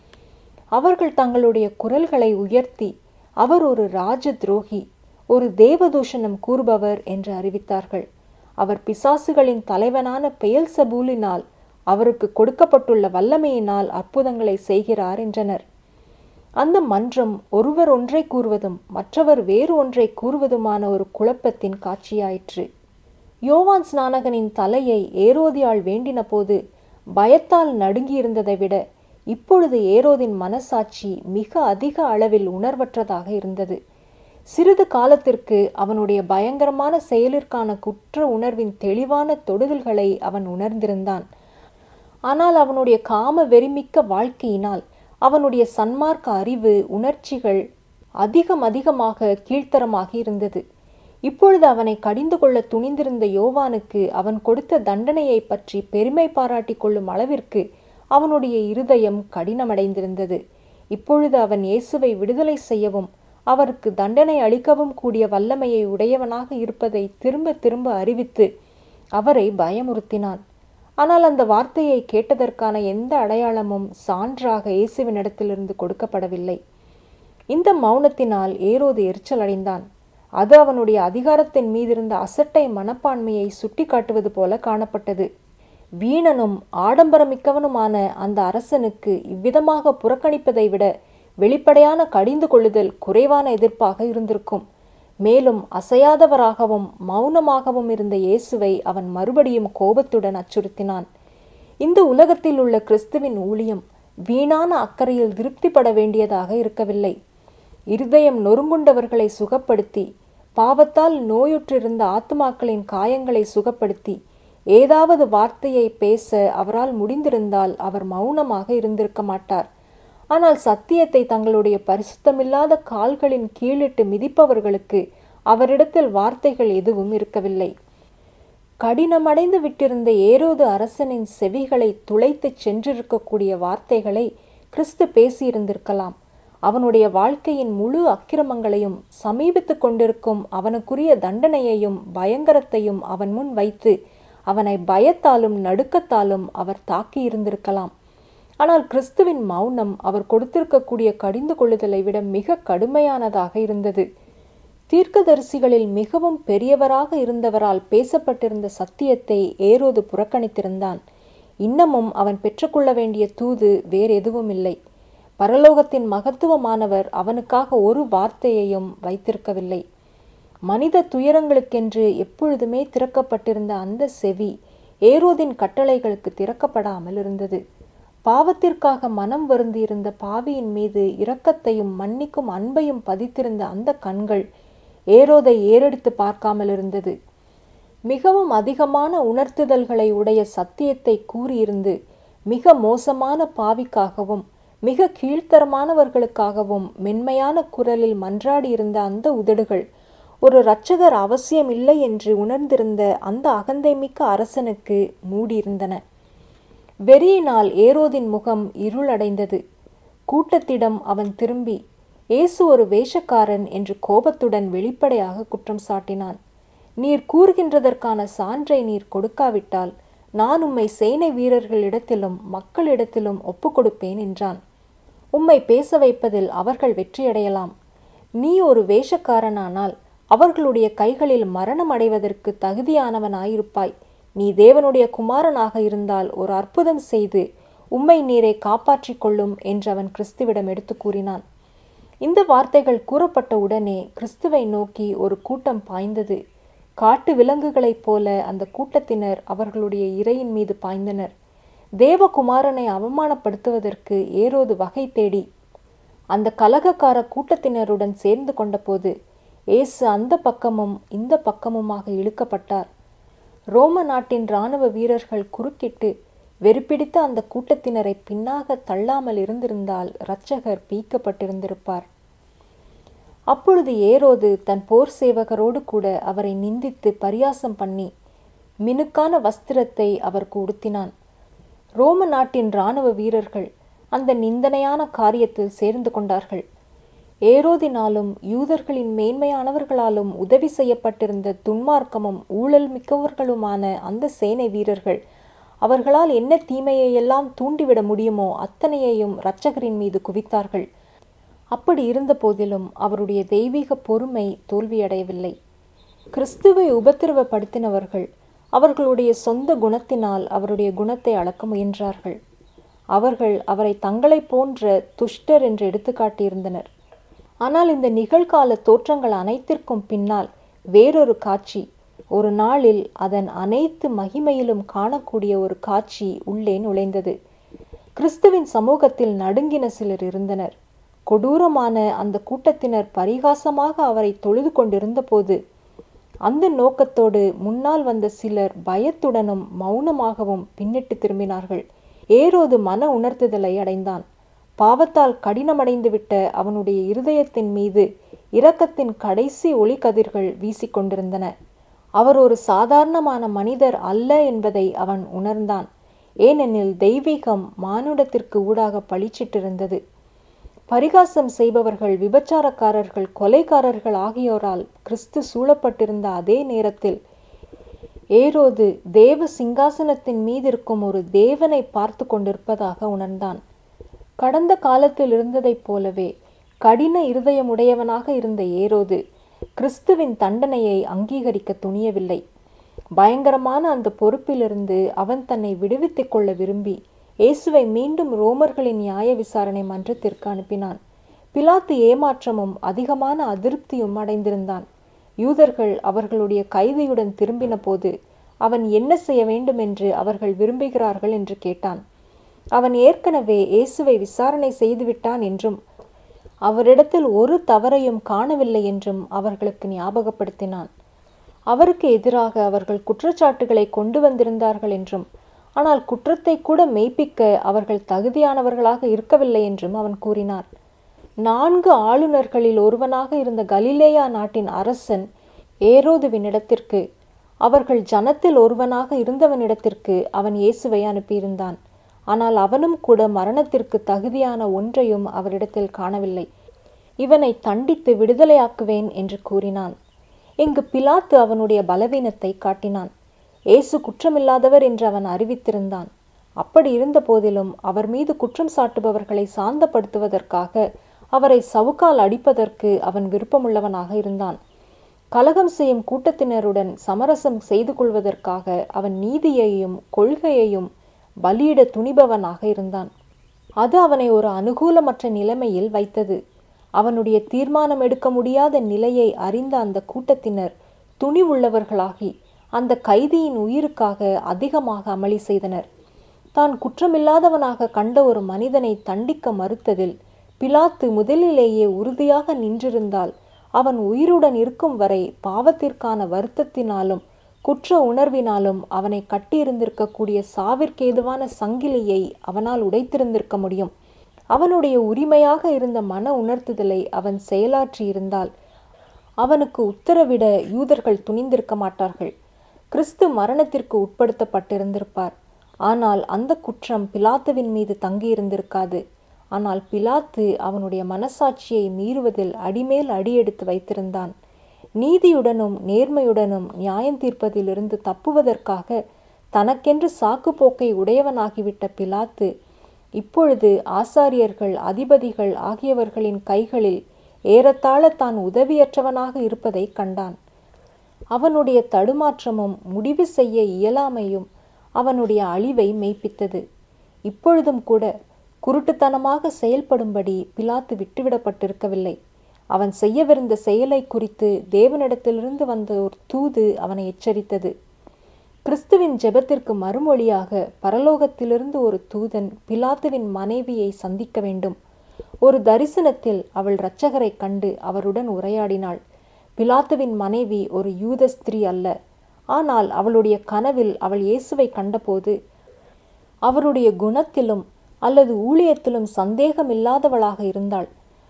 அவர்கள் தங்களுடைய குரல்களை உயர்த்தி அவர் ஒரு ராஜ துரோகி, ஒரு தேவதூஷணம் கூறுபவர் என்று அறிவித்தார்கள். அவர் பிசாசுகளின் தலைவனான பெயல்செபூலினால் அவருக்கு கொடுக்கப்பட்டுள்ள வல்லமையினால் அற்புதங்களை செய்கிறார் என்றனர். அந்த மன்றம் ஒருவர் ஒன்றை கூறுவதும் மற்றவர் வேறு ஒன்றை கூறுவதுமான ஒரு குழப்பத்தின் காட்சியாயிற்று. யோவான் ஸ்நானகனின் தலையை ஏரோதியால் வேண்டின போது பயத்தால் நடுங்கியிருந்ததை விட இப்பொழுது ஏரோதின் மனசாட்சி மிக அதிக அளவில் உணர்வற்றதாக இருந்தது. சிறிது காலத்திற்கு அவனுடைய பயங்கரமான செயலிற்கான குற்ற உணர்வின் தெளிவான தொடுதல்களை அவன் உணர்ந்திருந்தான். ஆனால் அவனுடைய காம வெறிமிக்க வாழ்க்கையினால் அவனுடைய சன்மார்க்க அறிவு உணர்ச்சிகள் அதிகம் அதிகமாக கீழ்த்தரமாகி இருந்தது. இப்பொழுது அவனை கடிந்து கொள்ள துணிந்திருந்த யோவானுக்கு அவன் கொடுத்த தண்டனையை பற்றி பெருமை பாராட்டி கொள்ளும் அளவிற்கு அவனுடைய இருதயம் கடினமடைந்திருந்தது. இப்பொழுது அவன் இயேசுவை விடுதலை செய்யவும் அவருக்கு தண்டனை அளிக்கவும் கூடிய வல்லமையை உடையவனாக இருப்பதை திரும்ப திரும்ப அறிவித்து அவரை பயமுறுத்தினான். ஆனால் அந்த வார்த்தையை கேட்டதற்கான எந்த அடையாளமும் சான்றாக இயேசுவினிடத்திலிருந்து கொடுக்கப்படவில்லை. இந்த மௌனத்தினால் ஏரோது எரிச்சல் அடைந்தான். அது அவனுடைய அதிகாரத்தின் மீதிருந்த அசட்டை மனப்பான்மையை சுட்டி காட்டுவது போல காணப்பட்டது. வீணனும் ஆடம்பரமிக்கவனுமான அந்த அரசனுக்கு இவ்விதமாக புறக்கணிப்பதை விட வெளிப்படையான கடிந்து கொள்ளுதல் குறைவான எதிர்ப்பாக இருந்திருக்கும். மேலும் அசையாதவராகவும் மௌனமாகவும் இருந்த இயேசுவை அவன் மறுபடியும் கோபத்துடன் அச்சுறுத்தினான். இந்த உலகத்தில் உள்ள கிறிஸ்துவின் ஊழியம் வீணான அக்கறையில் திருப்திப்பட வேண்டியதாக இருக்கவில்லை. இருதயம் நொறுங்குண்டவர்களை சுகப்படுத்தி, பாவத்தால் நோயுற்றிருந்த ஆத்துமாக்களின் காயங்களை சுகப்படுத்தி ஏதாவது வார்த்தையை பேச அவரால் முடிந்திருந்தால் அவர் மௌனமாக இருந்திருக்க மாட்டார். ஆனால் சத்தியத்தை தங்களுடைய பரிசுத்தமில்லாத கால்களின் கீழிட்டு மிதிப்பவர்களுக்கு அவரிடத்தில் வார்த்தைகள் எதுவும் இருக்கவில்லை. கடினமடைந்து விட்டிருந்த ஏரோது அரசனின் செவிகளை துளைத்து சென்றிருக்கக்கூடிய வார்த்தைகளை கிறிஸ்து பேசியிருந்திருக்கலாம். அவனுடைய வாழ்க்கையின் முழு அக்கிரமங்களையும் சமீபித்து கொண்டிருக்கும் அவனுக்குரிய தண்டனையையும் பயங்கரத்தையும் அவன் முன் வைத்து அவனை பயத்தாலும் நடுக்கத்தாலும் அவர் தாக்கி இருந்திருக்கலாம். ஆனால் கிறிஸ்துவின் மௌனம் அவர் கொடுத்திருக்கக்கூடிய கடிந்து கொள்ளுதலை விட மிக கடுமையானதாக இருந்தது. தீர்க்கதரிசிகளில் மிகவும் பெரியவராக இருந்தவரால் பேசப்பட்டிருந்த சத்தியத்தை ஏரோது புறக்கணித்திருந்தான். இன்னமும் அவன் பெற்றுக்கொள்ள வேண்டிய தூது வேறு எதுவும் இல்லை. பரலோகத்தின் மகத்துவமானவர் அவனுக்காக ஒரு வார்த்தையையும் வைத்திருக்கவில்லை. மனித துயரங்களுக்கென்று எப்பொழுதுமே திறக்கப்பட்டிருந்த அந்த செவி ஏரோதின் கட்டளைகளுக்கு திறக்கப்படாமல் இருந்தது. பாவத்திற்காக மனம் வருந்தியிருந்த பாவியின் மீது இரக்கத்தையும் மன்னிக்கும் அன்பையும் பதித்திருந்த அந்த கண்கள் ஏரோதை ஏறெடுத்து பார்க்காமல் இருந்தது. மிகவும் அதிகமான உணர்த்துதல்களை உடைய சத்தியத்தை கூறியிருந்து மிக மோசமான பாவிக்காகவும் மிக கீழ்த்தரமானவர்களுக்காகவும் மென்மையான குரலில் மன்றாடியிருந்த அந்த உதடுகள் ஒரு இரட்சகர் அவசியம் இல்லை என்று உணர்ந்திருந்த அந்த அகந்தை மிக்க அரசனுக்கு மூடியிருந்தன. வெறியினால் ஏரோதின் முகம் இருளடைந்தது. கூட்டத்திடம் அவன் திரும்பி இயேசு ஒரு வேஷக்காரன் என்று கோபத்துடன் வெளிப்படையாக குற்றம் சாட்டினான். நீர் கூறுகின்றதற்கான சான்றை நீர் கொடுக்காவிட்டால் நான் உம்மை சேனை வீரர்களிடத்திலும் மக்களிடத்திலும் ஒப்பு கொடுப்பேன் என்றான். உம்மை பேச வைப்பதில் அவர்கள் வெற்றியடையலாம். நீ ஒரு வேஷக்காரனானால் அவர்களுடைய கைகளில் மரணம் அடைவதற்கு தகுதியானவனாயிருப்பாய். நீ தேவனுடைய குமாரனாக இருந்தால் ஒரு அற்புதம் செய்து உம்மை நீரை காப்பாற்றிக் கொள்ளும் என்று அவன் கிறிஸ்துவிடம் எடுத்து கூறினான். இந்த வார்த்தைகள் கூறப்பட்ட உடனே கிறிஸ்துவை நோக்கி ஒரு கூட்டம் பாய்ந்தது. காட்டு விலங்குகளைப் போல அந்த கூட்டத்தினர் அவர்களுடைய இரையின் மீது பாய்ந்தனர். தேவகுமாரனை அவமானப்படுத்துவதற்கு ஏரோது வகை தேடி அந்த கலகக்கார கூட்டத்தினருடன் சேர்ந்து கொண்டபோது இயேசு அந்த பக்கமும் இந்த பக்கமுமாக இழுக்கப்பட்டார். ரோம நாட்டின் இராணுவ வீரர்கள் குறுக்கிட்டு வெறுப்பிடித்த அந்த கூட்டத்தினரை பின்னாக தள்ளாமல் இருந்திருந்தால் இரட்சகர் பீக்கப்பட்டிருந்திருப்பார். அப்பொழுது ஏரோது தன் போர் சேவகரோடு கூட அவரை நிந்தித்து பரியாசம் பண்ணி மினுக்கான வஸ்திரத்தை அவருக்கு உடுத்தினான். ரோம நாட்டின் இராணுவ வீரர்கள் அந்த நிந்தனையான காரியத்தில் சேர்ந்து கொண்டார்கள். ஏரோதினாலும் யூதர்களின் மேன்மையானவர்களாலும் உதவி செய்யப்பட்டிருந்த துன்மார்க்கமும் ஊழல் மிக்கவர்களுமான அந்த சேனை வீரர்கள் அவர்களால் என்ன தீமையெல்லாம் தூண்டிவிட முடியுமோ அத்தனையையும் இரட்சகரின் மீது குவித்தார்கள். அப்படி இருந்த போதிலும் அவருடைய தெய்வீக பொறுமை தோல்வியடையவில்லை. கிறிஸ்துவை உபத்திரவப்படுத்தினவர்கள் அவர்களுடைய சொந்த குணத்தினால் அவருடைய குணத்தை அளக்க முயன்றார்கள். அவர்கள் அவரை தங்களை போன்ற துஷ்டர் என்று எடுத்துக்காட்டியிருந்தனர். ஆனால் இந்த நிகழ்கால தோற்றங்கள் அனைத்திற்கும் பின்னால் வேறொரு காட்சி, ஒரு நாளில் அதன் அனைத்து மகிமையிலும் காணக்கூடிய ஒரு காட்சி உள்ளே நுழைந்தது. கிறிஸ்துவின் சமூகத்தில் நடுங்கின சிலர் இருந்தனர். கொடூரமான அந்த கூட்டத்தினர் பரிகாசமாக அவரை தொழுது கொண்டிருந்த போது அந்த நோக்கத்தோடு முன்னால் வந்த சிலர் பயத்துடனும் மௌனமாகவும் பின்னிட்டு திரும்பினார்கள். ஏரோது மன உணர்த்துதலை அடைந்தான். பாவத்தால் கடினமடைந்துவிட்ட அவனுடைய இருதயத்தின் மீது இரக்கத்தின் கடைசி ஒளி கதிர்கள் வீசிக்கொண்டிருந்தன. அவர் ஒரு சாதாரணமான மனிதர் அல்ல என்பதை அவன் உணர்ந்தான். ஏனெனில் தெய்வீகம் மானுடத்திற்கு ஊடாக பளிச்சிட்டிருந்தது. பரிகாசம் செய்பவர்கள், விபச்சாரக்காரர்கள், கொலைகாரர்கள் ஆகியோரால் கிறிஸ்து சூழப்பட்டிருந்த அதே நேரத்தில் ஏரோது தேவ சிங்காசனத்தின் மீது இருக்கும் ஒரு தேவனை பார்த்து கொண்டிருப்பதாக உணர்ந்தான். கடந்த காலத்தில் இருந்ததைப் போலவே கடின இருதயமுடையவனாக இருந்த ஏரோது கிறிஸ்துவின் தண்டனையை அங்கீகரிக்க துணியவில்லை. பயங்கரமான அந்த பொறுப்பிலிருந்து அவன் தன்னை விடுவித்துக் கொள்ள விரும்பி இயேசுவை மீண்டும் ரோமர்களின் நியாய விசாரணை மன்றத்திற்கு அனுப்பினான். பிலாத்து ஏமாற்றமும் அதிகமான அதிருப்தியும் அடைந்திருந்தான். யூதர்கள் அவர்களுடைய கைதியுடன் திரும்பின போது அவன் என்ன செய்ய வேண்டும் என்று அவர்கள் விரும்புகிறார்கள் என்று கேட்டான். அவன் ஏற்கனவே இயேசுவை விசாரணை செய்துவிட்டான் என்றும் அவரிடத்தில் ஒரு தவறையும் காணவில்லை என்றும் அவர்களுக்கு ஞாபகப்படுத்தினான். அவருக்கு எதிராக அவர்கள் குற்றச்சாட்டுகளை கொண்டு வந்திருந்தார்கள் என்றும், ஆனால் குற்றத்தை கூட மெய்ப்பிக்க அவர்கள் தகுதியானவர்களாக இருக்கவில்லை என்றும் அவன் கூறினான். நான்கு ஆளுநர்களில் ஒருவனாக இருந்த கலிலேயா நாட்டின் அரசன் ஏரோதுவினிடத்திற்கு, அவர்கள் ஜனத்தில் ஒருவனாக இருந்தவனிடத்திற்கு அவன் இயேசுவை அனுப்பியிருந்தான். ஆனால் அவனும் கூட மரணத்திற்கு தகுதியான ஒன்றையும் அவரிடத்தில் காணவில்லை. இவனை தண்டித்து விடுதலையாக்குவேன் என்று கூறினான். இங்கு பிலாத்து அவனுடைய பலவீனத்தை காட்டினான். இயேசு குற்றமில்லாதவர் என்று அவன் அறிவித்திருந்தான். அப்படி இருந்த போதிலும் அவர் மீது குற்றம் சாட்டுபவர்களை சாந்தப்படுத்துவதற்காக அவரை சவுக்கால் அடிப்பதற்கு அவன் விருப்பமுள்ளவனாக இருந்தான். கலகம் செய்யும் கூட்டத்தினருடன் சமரசம் செய்து கொள்வதற்காக அவன் நீதியையும் கொள்கையையும் பலியிட துணிபவனாக இருந்தான். அது அவனை ஒரு அனுகூலமற்ற நிலைமையில் வைத்தது. அவனுடைய தீர்மானம் எடுக்க முடியாத நிலையை அறிந்த அந்த கூட்டத்தினர் துணிவுள்ளவர்களாகி அந்த கைதியின் உயிருக்காக அதிகமாக அமளி செய்தனர். தான் குற்றமில்லாதவனாக கண்ட ஒரு மனிதனை தண்டிக்க மறுத்ததில் பிலாத்து முதலிலேயே உறுதியாக நின்றிருந்தால் அவன் உயிருடன் இருக்கும் வரை பாவத்திற்கான வருத்தத்தினாலும் குற்ற உணர்வினாலும் அவனை கட்டியிருந்திருக்கக்கூடிய சாவிற்கேதுவான சங்கிலியை அவனால் உடைத்திருந்திருக்க முடியும். அவனுடைய உரிமையாக இருந்த மன உணர்த்துதலை அவன் செயலாற்றியிருந்தால் அவனுக்கு உத்தரவிட யூதர்கள் துணிந்திருக்க மாட்டார்கள். கிறிஸ்து மரணத்திற்கு உட்படுத்தப்பட்டிருந்திருப்பார். ஆனால் அந்த குற்றம் பிலாத்துவின் மீது தங்கியிருந்திருக்காது. ஆனால் பிலாத்து அவனுடைய மனசாட்சியை மீறுவதில் அடிமேல் அடியெடுத்து வைத்திருந்தான். நீதியுடனும் நேர்மையுடனும் நியாயம் தீர்ப்பதிலிருந்து தப்புவதற்காக தனக்கென்று சாக்கு போக்கை உடையவனாகிவிட்ட பிலாத்து இப்பொழுது ஆசாரியர்கள், அதிபதிகள் ஆகியவர்களின் கைகளில் ஏறத்தாழ தான் உதவியற்றவனாக இருப்பதை கண்டான். அவனுடைய தடுமாற்றமும் முடிவு செய்ய இயலாமையும் அவனுடைய அழிவை மெய்ப்பித்தது. இப்பொழுதும் கூட குருட்டுத்தனமாக செயல்படும்படி பிலாத்து விட்டுவிடப்பட்டிருக்கவில்லை. அவன் செய்யவிருந்த செயலை குறித்து தேவனிடத்திலிருந்து வந்த ஒரு தூது அவனை எச்சரித்தது. கிறிஸ்துவின் ஜெபத்திற்கு மறுமொழியாக பரலோகத்திலிருந்து ஒரு தூதன் பிலாத்துவின் மனைவியை சந்திக்க வேண்டும். ஒரு தரிசனத்தில் அவள் இரட்சகரை கண்டு அவருடன் உரையாடினாள். பிலாத்துவின் மனைவி ஒரு யூத ஸ்திரீ அல்ல. ஆனால் அவளுடைய கனவில் அவள் இயேசுவை கண்டபோது அவருடைய குணத்திலும் அல்லது ஊழியத்திலும் சந்தேகமில்லாதவளாக இருந்தாள்.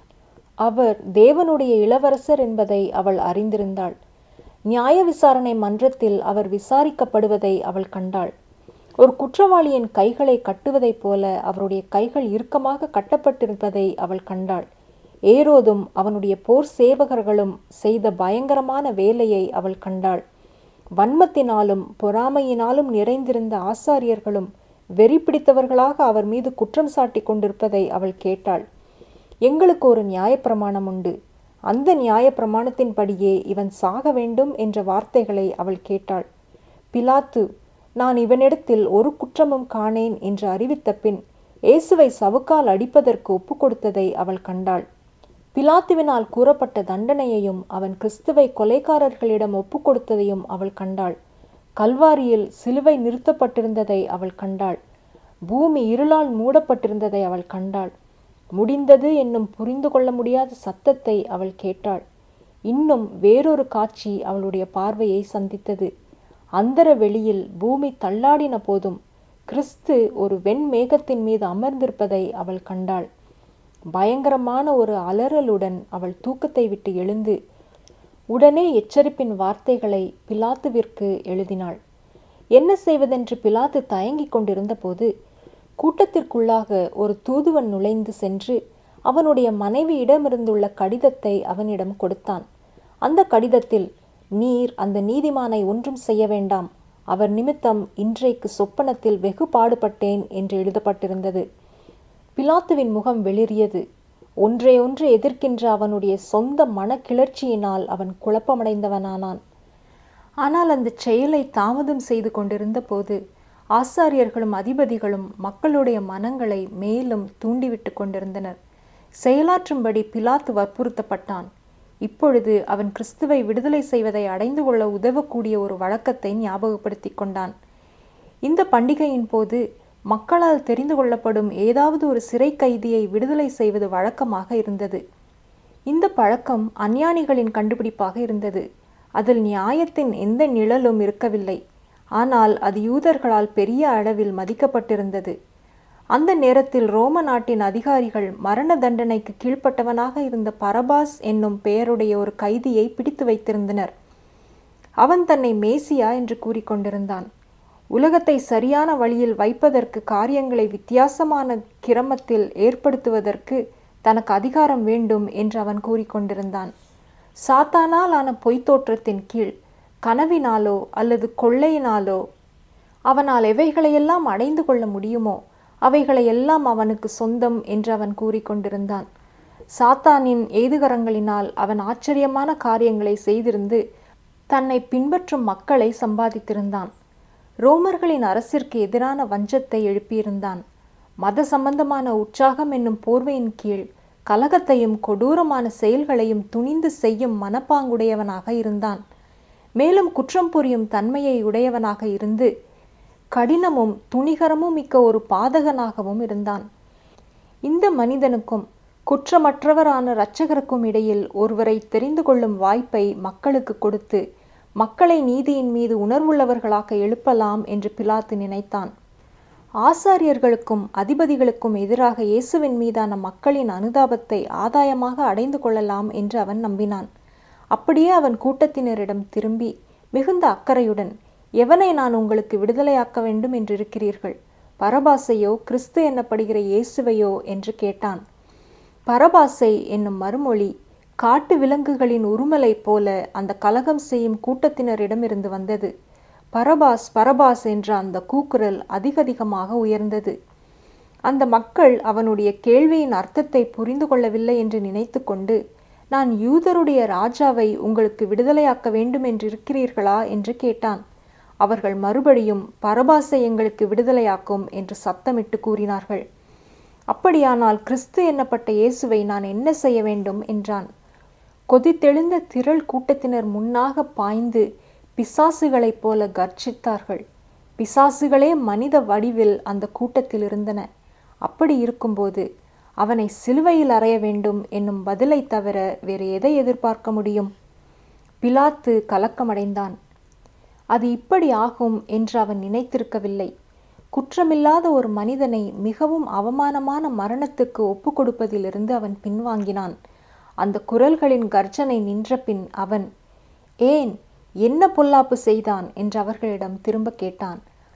அவர் தேவனுடைய இளவரசர் என்பதை அவள் அறிந்திருந்தாள். நியாய விசாரணை மன்றத்தில் அவர் விசாரிக்கப்படுவதை அவள் கண்டாள். ஒரு குற்றவாளியின் கைகளை கட்டுவதைப் போல அவருடைய கைகள் இறுக்கமாக கட்டப்பட்டிருப்பதை அவள் கண்டாள். ஏரோதும் அவனுடைய போர் சேவகர்களும் செய்த பயங்கரமான வேலையை அவள் கண்டாள். வன்மத்தினாலும் பொறாமையினாலும் நிறைந்திருந்த ஆசாரியர்களும் வெறி பிடித்தவர்களாக அவர் மீது குற்றம் சாட்டி கொண்டிருப்பதை அவள் கேட்டாள். எங்களுக்கு ஒரு நியாயப்பிரமாணம் உண்டு, அந்த நியாயப்பிரமாணத்தின்படியே இவன் சாக வேண்டும் என்ற வார்த்தைகளை அவள் கேட்டாள். பிலாத்து, நான் இவனிடத்தில் ஒரு குற்றமும் காணேன் என்று அறிவித்த பின் இயேசுவை சவுக்கால் அடிப்பதற்கு ஒப்பு கொடுத்ததை அவள் கண்டாள். பிலாத்துவினால் கூறப்பட்ட தண்டனையையும் அவன் கிறிஸ்துவை கொலைகாரர்களிடம் ஒப்பு கொடுத்ததையும் அவள் கண்டாள். கல்வாரியில் சிலுவை நிறுத்தப்பட்டிருந்ததை அவள் கண்டாள். பூமி இருளால் மூடப்பட்டிருந்ததை அவள் கண்டாள். முடிந்தது என்னும் புரிந்து கொள்ள முடியாத சத்தத்தை அவள் கேட்டாள். இன்னும் வேறொரு காட்சி அவளுடைய பார்வையை சந்தித்தது. அந்தர வெளியில் பூமி தள்ளாடின போதும் கிறிஸ்து ஒரு வெண்மேகத்தின் மீது அமர்ந்திருப்பதை அவள் கண்டாள். பயங்கரமான ஒரு அலறலுடன் அவள் தூக்கத்தை விட்டு எழுந்து உடனே எச்சரிப்பின் வார்த்தைகளை பிலாத்துவிற்கு எழுதினாள். என்ன செய்வதென்று பிலாத்து தயங்கிக் கொண்டிருந்த போது கூட்டத்திற்குள்ளாக ஒரு தூதுவன் நுழைந்து சென்று அவனுடைய மனைவியிடமிருந்துள்ள கடிதத்தை அவனிடம் கொடுத்தான். அந்த கடிதத்தில், நீர் அந்த நீதிமானை ஒன்றும் செய்ய வேண்டாம், அவர் நிமித்தம் இன்றைக்கு சொப்பனத்தில் வெகு பாடுபட்டேன் என்று எழுதப்பட்டிருந்தது. பிலாத்துவின் முகம் வெளிரியது. ஒன்றே ஒன்று எதிர்க்கின்ற அவனுடைய சொந்த மனக்கிளர்ச்சியினால் அவன் குழப்பமடைந்தவனானான். ஆனால் அந்த செயலை தாமதம் செய்து கொண்டிருந்த போது ஆசாரியர்களும் அதிபதிகளும் மக்களுடைய மனங்களை மேலும் தூண்டிவிட்டு கொண்டிருந்தனர். செயலாற்றும்படி பிலாத்து வற்புறுத்தப்பட்டான். இப்பொழுது அவன் கிறிஸ்துவை விடுதலை செய்வதை அடைந்து கொள்ள உதவக்கூடிய ஒரு வழக்கத்தை ஞாபகப்படுத்தி கொண்டான். இந்த பண்டிகையின் போது மக்களால் தெரிந்து கொள்ளப்படும் ஏதாவது ஒரு சிறை கைதியை விடுதலை செய்வது வழக்கமாக இருந்தது. இந்த பழக்கம் அஞ்ஞானிகளின் கண்டுபிடிப்பாக இருந்தது. அதில் நியாயத்தின் எந்த நிழலும் இருக்கவில்லை. ஆனால் அது யூதர்களால் பெரிய அளவில் மதிக்கப்பட்டிருந்தது. அந்த நேரத்தில் ரோம நாட்டின் அதிகாரிகள் மரண தண்டனைக்கு கீழ்ப்பட்டவனாக இருந்த பரபாஸ் என்னும் பெயருடைய ஒரு கைதியை பிடித்து வைத்திருந்தனர். அவன் தன்னை மேசியா என்று கூறிக்கொண்டிருந்தான். உலகத்தை சரியான வழியில் வைப்பதற்கு, காரியங்களை வித்தியாசமான கிரமத்தில் ஏற்படுத்துவதற்கு தனக்கு அதிகாரம் வேண்டும் என்று அவன் கூறிக்கொண்டிருந்தான். சாத்தானால் ஆன பொய்த்தோற்றத்தின் கீழ் கனவினாலோ அல்லது கொள்ளையினாலோ அவனால் எவைகளையெல்லாம் அடைந்து கொள்ள முடியுமோ அவைகளையெல்லாம் அவனுக்கு சொந்தம் என்று அவன் கூறிக்கொண்டிருந்தான். சாத்தானின் ஏதுகரங்களினால் அவன் ஆச்சரியமான காரியங்களை செய்திருந்து தன்னை பின்பற்றும் மக்களை சம்பாதித்திருந்தான். ரோமர்களின் அரசிற்கு எதிரான வஞ்சத்தை எழுப்பியிருந்தான். மத சம்பந்தமான உற்சாகம் என்னும் போர்வையின் கீழ் கலகத்தையும் கொடூரமான செயல்களையும் துணிந்து செய்யும் மனப்பாங்குடையவனாக இருந்தான். மேலும் குற்றம் புரியும் தன்மையை உடையவனாக இருந்து கடினமும் துணிகரமும் மிக்க ஒரு பாதகனாகவும் இருந்தான். இந்த மனிதனுக்கும் குற்றமற்றவரான இரட்சகருக்கும் இடையில் ஒருவரை தெரிந்து கொள்ளும் வாய்ப்பை மக்களுக்கு கொடுத்து மக்களை நீதியின் மீது உணர்வுள்ளவர்களாக எழுப்பலாம் என்று பிலாத்து நினைத்தான். ஆசாரியர்களுக்கும் அதிபதிகளுக்கும் எதிராக இயேசுவின் மீதான மக்களின் அனுதாபத்தை ஆதாயமாக அடைந்து கொள்ளலாம் என்று அவன் நம்பினான். அப்படியே அவன் கூட்டத்தினரிடம் திரும்பி மிகுந்த அக்கறையுடன், எவனை நான் உங்களுக்கு விடுதலையாக்க வேண்டும் என்றிருக்கிறீர்கள்? பரபாசையோ கிறிஸ்து என்னப்படுகிற இயேசுவையோ என்று கேட்டான். பரபாசை என்னும் மறுமொழி காட்டு விலங்குகளின் உருமலை போல அந்த கலகம் செய்யும் கூட்டத்தினரிடமிருந்து வந்தது. பரபாஸ் பரபாஸ் என்ற அந்த கூக்குரல் அதிகதிகமாக உயர்ந்தது. அந்த மக்கள் அவனுடைய கேள்வியின் அர்த்தத்தை புரிந்து கொள்ளவில்லை என்று நினைத்து கொண்டு, நான் யூதருடைய ராஜாவை உங்களுக்கு விடுதலையாக்க வேண்டும் என்றிருக்கிறீர்களா என்று கேட்டான். அவர்கள் மறுபடியும் பரபாசை எங்களுக்கு விடுதலையாக்கும் என்று சத்தமிட்டு கூறினார்கள். அப்படியானால் கிறிஸ்து என்னப்பட்ட இயேசுவை நான் என்ன செய்ய வேண்டும் என்றான். கொதித்தெழுந்த திரள் கூட்டத்தினர் முன்னாக பாய்ந்து பிசாசுகளைப் போல கர்ஜித்தார்கள். பிசாசுகளே மனித வடிவில் அந்த கூட்டத்தில் இருந்தன. அப்படி இருக்கும்போது அவனை சிலுவையில் அறைய வேண்டும் என்னும் பதிலை தவிர வேறு எதை எதிர்பார்க்க முடியும்? பிலாத்து கலக்கமடைந்தான். அது இப்படி ஆகும் என்று அவன் நினைத்திருக்கவில்லை. குற்றமில்லாத ஒரு மனிதனை மிகவும் அவமானமான மரணத்துக்கு ஒப்பு கொடுப்பதிலிருந்து அவன் பின்வாங்கினான். அந்த குரல்களின் கர்ஜனை நின்ற பின் அவன், ஏன், என்ன பொல்லாப்பு செய்தான் என்று அவர்களிடம் திரும்ப கேட்டான்.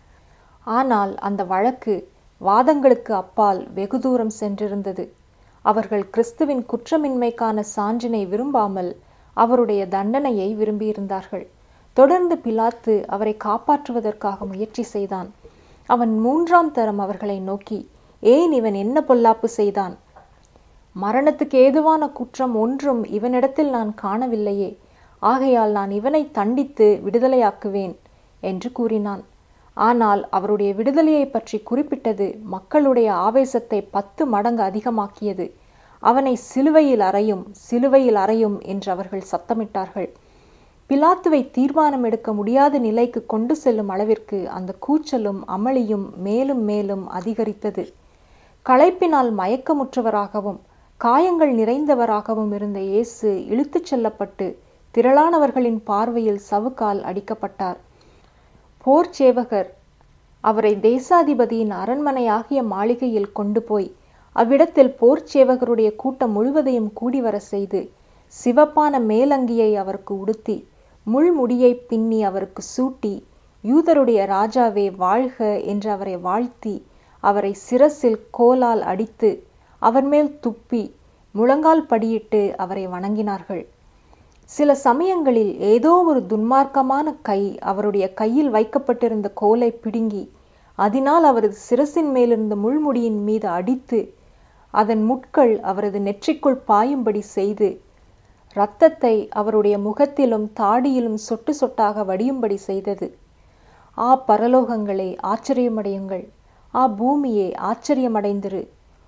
ஆனால் அந்த வழக்கு வாதங்களுக்கு அப்பால் வெகு தூரம் சென்றிருந்தது. அவர்கள் கிறிஸ்துவின் குற்றமின்மைக்கான சான்றினை விரும்பாமல் அவருடைய தண்டனையை விரும்பியிருந்தார்கள். தொடர்ந்து பிலாத்து அவரை காப்பாற்றுவதற்காக முயற்சி செய்தான். அவன் மூன்றாம் தரம் அவர்களை நோக்கி, ஏன் இவன் என்ன பொல்லாப்பு செய்தான்? மரணத்துக்கு ஏதுவான குற்றம் ஒன்றும் இவனிடத்தில் நான் காணவில்லையே. ஆகையால் நான் இவனை தண்டித்து விடுதலையாக்குவேன் என்று கூறினான். ஆனால் அவருடைய விடுதலையை பற்றி குறிப்பிட்டது மக்களுடைய ஆவேசத்தை பத்து மடங்கு அதிகமாக்கியது. அவனை சிலுவையில் அறையும், சிலுவையில் அறையும் என்று அவர்கள் சத்தமிட்டார்கள். பிலாத்துவை தீர்மானம் எடுக்க முடியாத நிலைக்கு கொண்டு செல்லும் அளவிற்கு அந்த கூச்சலும் அமளியும் மேலும் மேலும் அதிகரித்தது. களைப்பினால் மயக்கமுற்றவராகவும் காயங்கள் நிறைந்தவராகவும் இருந்த இயேசு இழுத்துச் செல்லப்பட்டு திரளானவர்களின் பார்வையில் சவுக்கால் அடிக்கப்பட்டார். போர் சேவகர் அவரை தேசாதிபதியின் அரண்மனையாகிய மாளிகையில் கொண்டு போய் அவ்விடத்தில் போர் சேவகருடைய கூட்டம் முழுவதையும் கூடி வர செய்து சிவப்பான மேலங்கியை அவருக்கு உடுத்தி முள்முடியை பின்னி அவருக்கு சூட்டி, யூதருடைய ராஜாவே வாழ்க என்று அவரை வாழ்த்தி அவரை சிரசில் கோலால் அடித்து அவர் மேல் துப்பி முழங்கால் படியிட்டு அவரை வணங்கினார்கள். சில சமயங்களில் ஏதோ ஒரு துன்மார்க்கமான கை அவருடைய கையில் வைக்கப்பட்டிருந்த கோலை பிடுங்கி அதனால் அவரது சிரசின் மேலிருந்த முள்முடியின் மீது அடித்து அதன் முட்கள் அவரது நெற்றிக்குள் பாயும்படி செய்து இரத்தத்தை அவருடைய முகத்திலும் தாடியிலும் சொட்டு சொட்டாக வடியும்படி செய்தது. ஆ பரலோகங்களே, ஆச்சரியமடையுங்கள்! ஆ பூமியே, ஆச்சரியமடைந்திரு!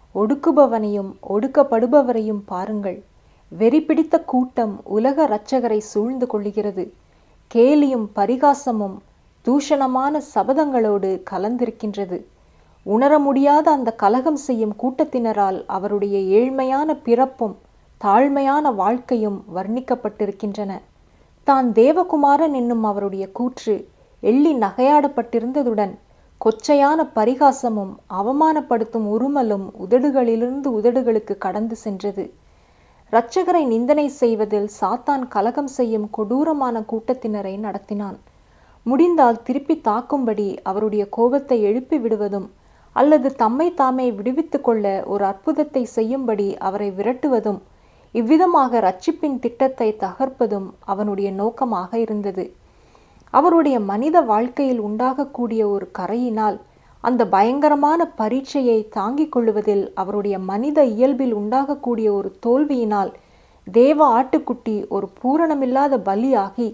ஒடுக்குபவனையும் ஒடுக்கப்படுபவரையும் பாருங்கள். வெறி பிடித்த கூட்டம் உலக இரட்சகரை சூழ்ந்து கொள்ளுகிறது. கேலியும் பரிகாசமும் தூஷணமான சபதங்களோடு கலந்திருக்கின்றது. உணர முடியாத அந்த கலகம் செய்யும் கூட்டத்தினரால் அவருடைய ஏழ்மையான பிறப்பும் தாழ்மையான வாழ்க்கையும் வர்ணிக்கப்பட்டிருக்கின்றன. தான் தேவகுமாரன் என்னும் அவருடைய கூற்று எள்ளி நகையாடப்பட்டிருந்ததுடன் கொச்சையான பரிகாசமும் அவமானப்படுத்தும் உருமலும் உதடுகளிலிருந்து உதடுகளுக்கு கடந்து சென்றது. இரட்சகரை நிந்தனை செய்வதில் சாத்தான் கலகம் செய்யும் கொடூரமான கூட்டத்தினரை நடத்தினான். முடிந்தால் திருப்பி தாக்கும்படி அவருடைய கோபத்தை எழுப்பி விடுவதும் அல்லது தம்மை தாமே விடுவித்து கொள்ள ஒரு அற்புதத்தை செய்யும்படி அவரை விரட்டுவதும் இவ்விதமாக இரட்சிப்பின் திட்டத்தை தகர்ப்பதும் அவனுடைய நோக்கமாக இருந்தது. அவருடைய மனித வாழ்க்கையில் உண்டாகக்கூடிய ஒரு கரையினால் அந்த பயங்கரமான பரீட்சையை தாங்கிக் கொள்ளுவதில் அவருடைய மனித இயல்பில் உண்டாகக்கூடிய ஒரு தோல்வியினால் தேவ ஆட்டுக்குட்டி ஒரு பூரணமில்லாத பலியாகி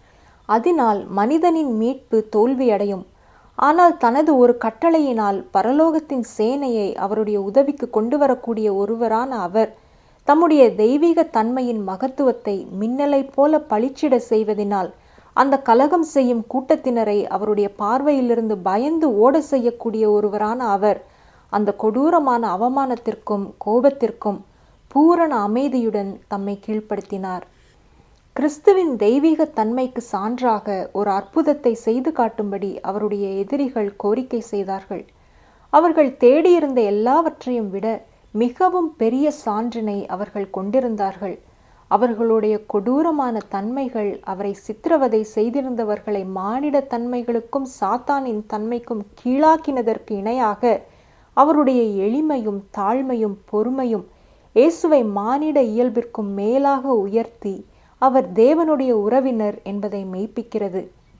அதனால் மனிதனின் மீட்பு தோல்வியடையும். ஆனால் தனது ஒரு கட்டளையினால் பரலோகத்தின் சேனையை அவருடைய உதவிக்கு கொண்டு வரக்கூடிய ஒருவரான அவர் தம்முடைய தெய்வீக தன்மையின் மகத்துவத்தை மின்னலை போல பளிச்சிட செய்வதனால் அந்த கலகம் செய்யும் கூட்டத்தினரை அவருடைய பார்வையிலிருந்து பயந்து ஓட செய்யக்கூடிய ஒருவரான அவர் அந்த கொடூரமான அவமானத்திற்கும் கோபத்திற்கும் பூரண அமைதியுடன் தம்மை கீழ்ப்படுத்தினார். கிறிஸ்துவின் தெய்வீக தன்மைக்கு சான்றாக ஒரு அற்புதத்தை செய்து காட்டும்படி அவருடைய எதிரிகள் கோரிக்கை செய்தார்கள். அவர்கள் தேடியிருந்த எல்லாவற்றையும் விட மிகவும் பெரிய சான்றினை அவர்கள் கொண்டிருந்தார்கள். அவர்களுடைய கொடூரமான தன்மைகள் அவரை சித்திரவதை செய்திருந்தவர்களை மானிட தன்மைகளுக்கும் சாத்தானின் தன்மைக்கும் கீழாக்கினதற்கு இணையாக அவருடைய எளிமையும் தாழ்மையும் பொறுமையும் இயேசுவை மானிட இயல்பிற்கும் மேலாக உயர்த்தி அவர் தேவனுடைய உறவினர் என்பதை மெய்ப்பிக்கிறது.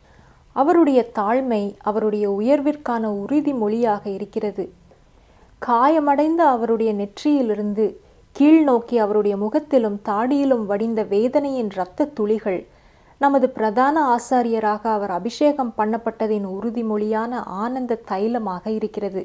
அவருடைய தாழ்மை அவருடைய உயர்விற்கான உறுதிமொழியாக இருக்கிறது. காயமடைந்த அவருடைய நெற்றியிலிருந்து கீழ் நோக்கி அவருடைய முகத்திலும் தாடியிலும் வடிந்த வேதனையின் இரத்த துளிகள் நமது பிரதான ஆசாரியராக அவர் அபிஷேகம் பண்ணப்பட்டதின் உறுதிமொழியான ஆனந்த தைலமாக இருக்கிறது.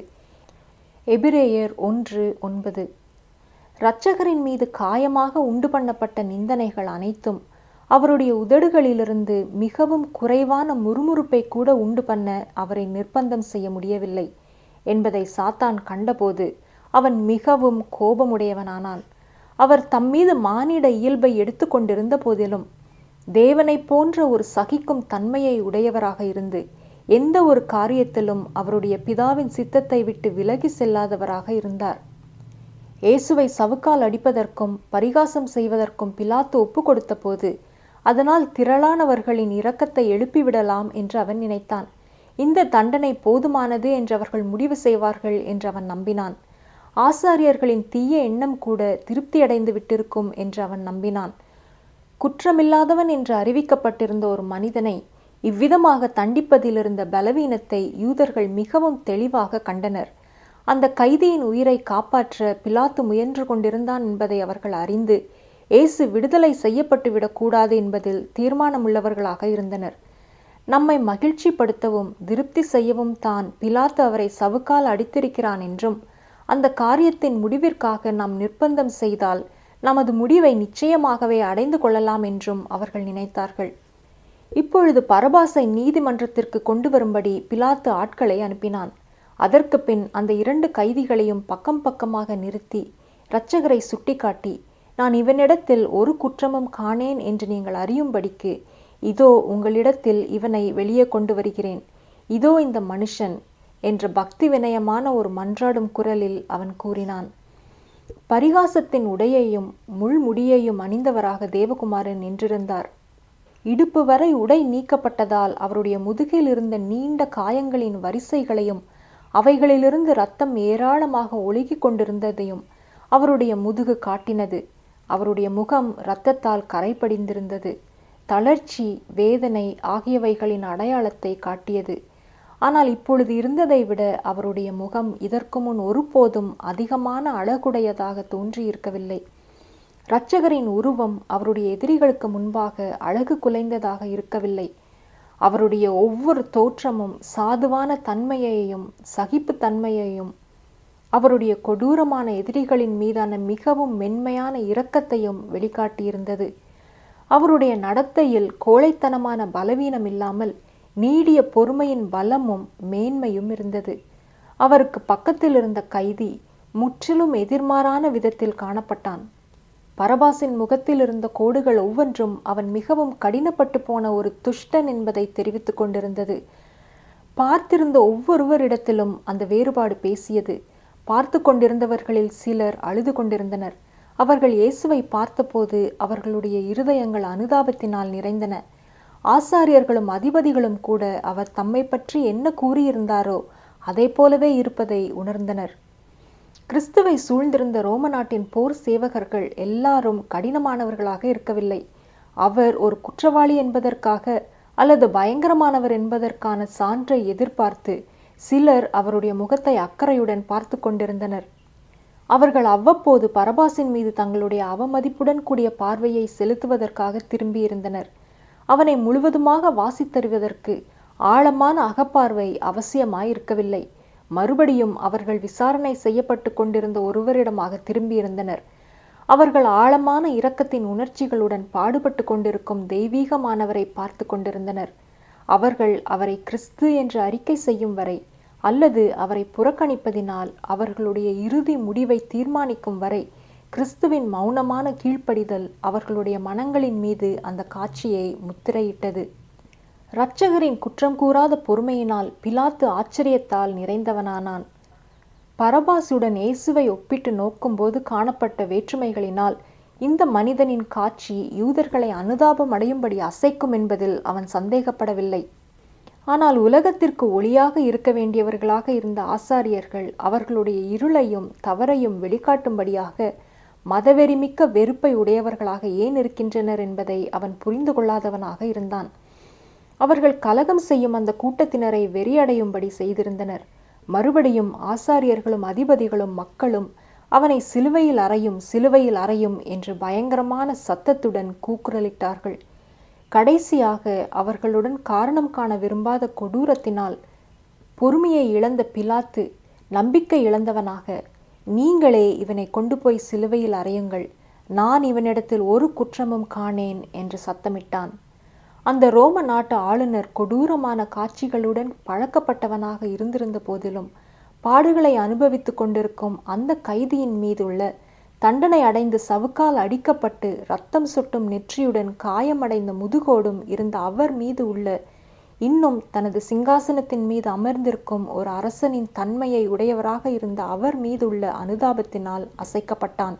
எபிரேயர் ஒன்று ஒன்பது. இரட்சகரின் மீது காயமாக உண்டு பண்ணப்பட்ட நிந்தனைகள் அனைத்தும் அவருடைய உதடுகளிலிருந்து மிகவும் குறைவான முறுமுறுப்பை கூட உண்டு பண்ண அவரை நிர்பந்தம் செய்ய முடியவில்லை என்பதை சாத்தான் கண்டபோது அவன் மிகவும் கோபமுடையவனானான். அவர் தம்மீது மானிட இயல்பை எடுத்து கொண்டிருந்த போதிலும் தேவனை போன்ற ஒரு சகிக்கும் தன்மையை உடையவராக இருந்து எந்த ஒரு காரியத்திலும் அவருடைய பிதாவின் சித்தத்தை விட்டு விலகி செல்லாதவராக இருந்தார். இயேசுவை சவுக்கால் அடிப்பதற்கும் பரிகாசம் செய்வதற்கும் பிலாத்து ஒப்பு கொடுத்த போது அதனால் திரளானவர்களின் இரக்கத்தை எழுப்பிவிடலாம் என்று அவன் நினைத்தான். இந்த தண்டனை போதுமானது என்று அவர்கள் முடிவு செய்வார்கள் என்று அவன் நம்பினான். ஆசாரியர்களின் தீய எண்ணம் கூட திருப்தியடைந்து விட்டிருக்கும் என்று அவன் நம்பினான். குற்றமில்லாதவன் என்று அறிவிக்கப்பட்டிருந்த ஒரு மனிதனை இவ்விதமாக தண்டிப்பதிலிருந்த பலவீனத்தை யூதர்கள் மிகவும் தெளிவாக கண்டனர். அந்த கைதியின் உயிரை காப்பாற்ற பிலாத்து முயன்று கொண்டிருந்தான் என்பதை அவர்கள் அறிந்து இயேசு விடுதலை செய்யப்பட்டு விடக்கூடாது என்பதில் தீர்மானமுள்ளவர்களாக இருந்தனர். நம்மை மகிழ்ச்சிப்படுத்தவும் திருப்தி செய்யவும் தான் பிலாத்து அவரை சவுக்கால் அடித்திருக்கிறான் என்றும் அந்த காரியத்தின் முடிவிற்காக நாம் நிர்பந்தம் செய்தால் நமது முடிவை நிச்சயமாகவே அடைந்து கொள்ளலாம் என்றும் அவர்கள் நினைத்தார்கள். இப்பொழுது பரபாசை நீதிமன்றத்திற்கு கொண்டு வரும்படி பிலாத்து ஆட்களை அனுப்பினான். அதற்கு பின் அந்த இரண்டு கைதிகளையும் பக்கம் பக்கமாக நிறுத்தி இரட்சகரை சுட்டிக்காட்டி, நான் இவனிடத்தில் ஒரு குற்றமும் காணேன் என்று நீங்கள் அறியும்படிக்கு இதோ உங்களிடத்தில் இவனை வெளியே கொண்டு வருகிறேன், இதோ இந்த மனுஷன் என்ற பக்தி வினயமான ஒரு மன்றாடும் குரலில் அவன் கூறினான். பரிகாசத்தின் உடையையும் முள்முடியையும் அணிந்தவராக தேவகுமாரன் நின்றிருந்தார். இடுப்பு வரை உடை நீக்கப்பட்டதால் அவருடைய முதுகில் இருந்த நீண்ட காயங்களின் வரிசைகளையும் அவைகளிலிருந்து இரத்தம் ஏராளமாக ஒழுகி கொண்டிருந்ததையும் அவருடைய முதுகு காட்டினது. அவருடைய முகம் இரத்தத்தால் கரைபடிந்திருந்தது. தளர்ச்சி, வேதனை ஆகியவைகளின் அடையாளத்தை காட்டியது. ஆனால் இப்பொழுது இருந்ததை விட அவருடைய முகம் இதற்கு முன் ஒருபோதும் அதிகமான அழகுடையதாக தோன்றியிருக்கவில்லை. இரட்சகரின் உருவம் அவருடைய எதிரிகளுக்கு முன்பாக அழகு குலைந்ததாக இருக்கவில்லை. அவருடைய ஒவ்வொரு தோற்றமும் சாதுவான தன்மையையும் சகிப்பு தன்மையையும் அவருடைய கொடூரமான எதிரிகளின் மீதான மிகவும் மென்மையான இரக்கத்தையும் வெளிக்காட்டியிருந்தது. அவருடைய நடத்தையில் கோழைத்தனமான பலவீனம் இல்லாமல் நீடிய பொறுமையின் பலமும் மேன்மையும் இருந்தது. அவருக்கு பக்கத்தில் இருந்த கைதி முற்றிலும் எதிர்மாறான விதத்தில் காணப்பட்டான். பரபாசின் முகத்தில் இருந்த கோடுகள் ஒவ்வொன்றும் அவன் மிகவும் கடினப்பட்டு போன ஒரு துஷ்டன் என்பதை தெரிவித்து கொண்டிருந்தது. பார்த்திருந்த ஒவ்வொருவரிடத்திலும் அந்த வேறுபாடு பேசியது. பார்த்து கொண்டிருந்தவர்களில் சிலர் அழுது கொண்டிருந்தனர். அவர்கள் இயேசுவை பார்த்தபோது அவர்களுடைய இருதயங்கள் அனுதாபத்தினால் நிறைந்தன. ஆசாரியர்களும் அதிபதிகளும் கூட அவர் தம்மை பற்றி என்ன கூறியிருந்தாரோ அதை போலவே இருப்பதை உணர்ந்தனர். கிறிஸ்துவை சூழ்ந்திருந்த ரோம நாட்டின் போர் சேவகர்கள் எல்லாரும் கடினமானவர்களாக இருக்கவில்லை. அவர் ஒரு குற்றவாளி என்பதற்காக அல்லது பயங்கரமானவர் என்பதற்கான சான்றை எதிர்பார்த்து சிலர் அவருடைய முகத்தை அக்கறையுடன் பார்த்து கொண்டிருந்தனர். அவர்கள் அவ்வப்போது பரபாசின் மீது தங்களுடைய அவமதிப்புடன் கூடிய பார்வையை செலுத்துவதற்காக திரும்பியிருந்தனர். அவனை முழுவதுமாக வாசித்தறிவதற்கு ஆழமான அகப்பார்வை அவசியமாயிருக்கவில்லை. மறுபடியும் அவர்கள் விசாரணை செய்யப்பட்டு கொண்டிருந்த ஒருவரிடமாக திரும்பியிருந்தனர். அவர்கள் ஆழமான இரக்கத்தின் உணர்ச்சிகளுடன் பாடுபட்டு கொண்டிருக்கும் தெய்வீகமானவரை பார்த்து கொண்டிருந்தனர். அவர்கள் அவரை கிறிஸ்து என்று அறிக்கை செய்யும் வரை அல்லது அவரை புறக்கணிப்பதினால் அவர்களுடைய இறுதி முடிவை தீர்மானிக்கும் வரை கிறிஸ்துவின் மௌனமான கீழ்ப்படிதல் அவர்களுடைய மனங்களின் மீது அந்த காட்சியை முத்திரையிட்டது. இரட்சகரின் குற்றம் கூறாத பொறுமையினால் பிலாத்து ஆச்சரியத்தால் நிறைந்தவனானான். பரபாசுடன் இயேசுவை ஒப்பிட்டு நோக்கும்போது காணப்பட்ட வேற்றுமைகளினால் இந்த மனிதனின் காட்சி யூதர்களை அனுதாபம் அடையும்படி அசைக்கும் என்பதில் அவன் சந்தேகப்படவில்லை. ஆனால் உலகத்திற்கு ஒளியாக இருக்க வேண்டியவர்களாக இருந்த ஆசாரியர்கள் அவர்களுடைய இருளையும் தவறையும் வெளிக்காட்டும்படியாக மதவெறிமிக்க வெறுப்பை உடையவர்களாக ஏன் இருக்கின்றனர் என்பதை அவன் புரிந்து கொள்ளாதவனாக இருந்தான். அவர்கள் கலகம் செய்யும் அந்த கூட்டத்தினரை வெறியடையும்படி செய்திருந்தனர். மறுபடியும் ஆசாரியர்களும் அதிபதிகளும் மக்களும் அவனை சிலுவையில் அறையும் சிலுவையில் அறையும் என்று பயங்கரமான சத்தத்துடன் கூக்குரலிட்டார்கள். கடைசியாக அவர்களுடன் காரணம் காண விரும்பாத கொடூரத்தினால் பொறுமையை இழந்த பிலாத்து நம்பிக்கை இழந்தவனாக, நீங்களே இவனை கொண்டு போய் சிலுவையில் அறையுங்கள், நான் இவனிடத்தில் ஒரு குற்றமும் காணேன் என்று சத்தமிட்டான். அந்த ரோம நாட்டு ஆளுநர் கொடூரமான காட்சிகளுடன் பழக்கப்பட்டவனாக இருந்திருந்த போதிலும் பாடுகளை அனுபவித்து கொண்டிருக்கும் அந்த கைதியின் மீதுள்ள தண்டனை அடைந்து சவுக்கால் அடிக்கப்பட்டு இரத்தம் சொட்டும் நெற்றியுடன் காயமடைந்த முதுகோடும் இருந்த அவர் மீது உள்ள இன்னும் தனது சிங்காசனத்தின் மீது அமர்ந்திருக்கும் ஒரு அரசனின் தன்மையை உடையவராக இருந்த அவர் மீதுள்ள அனுதாபத்தினால் அசைக்கப்பட்டான்.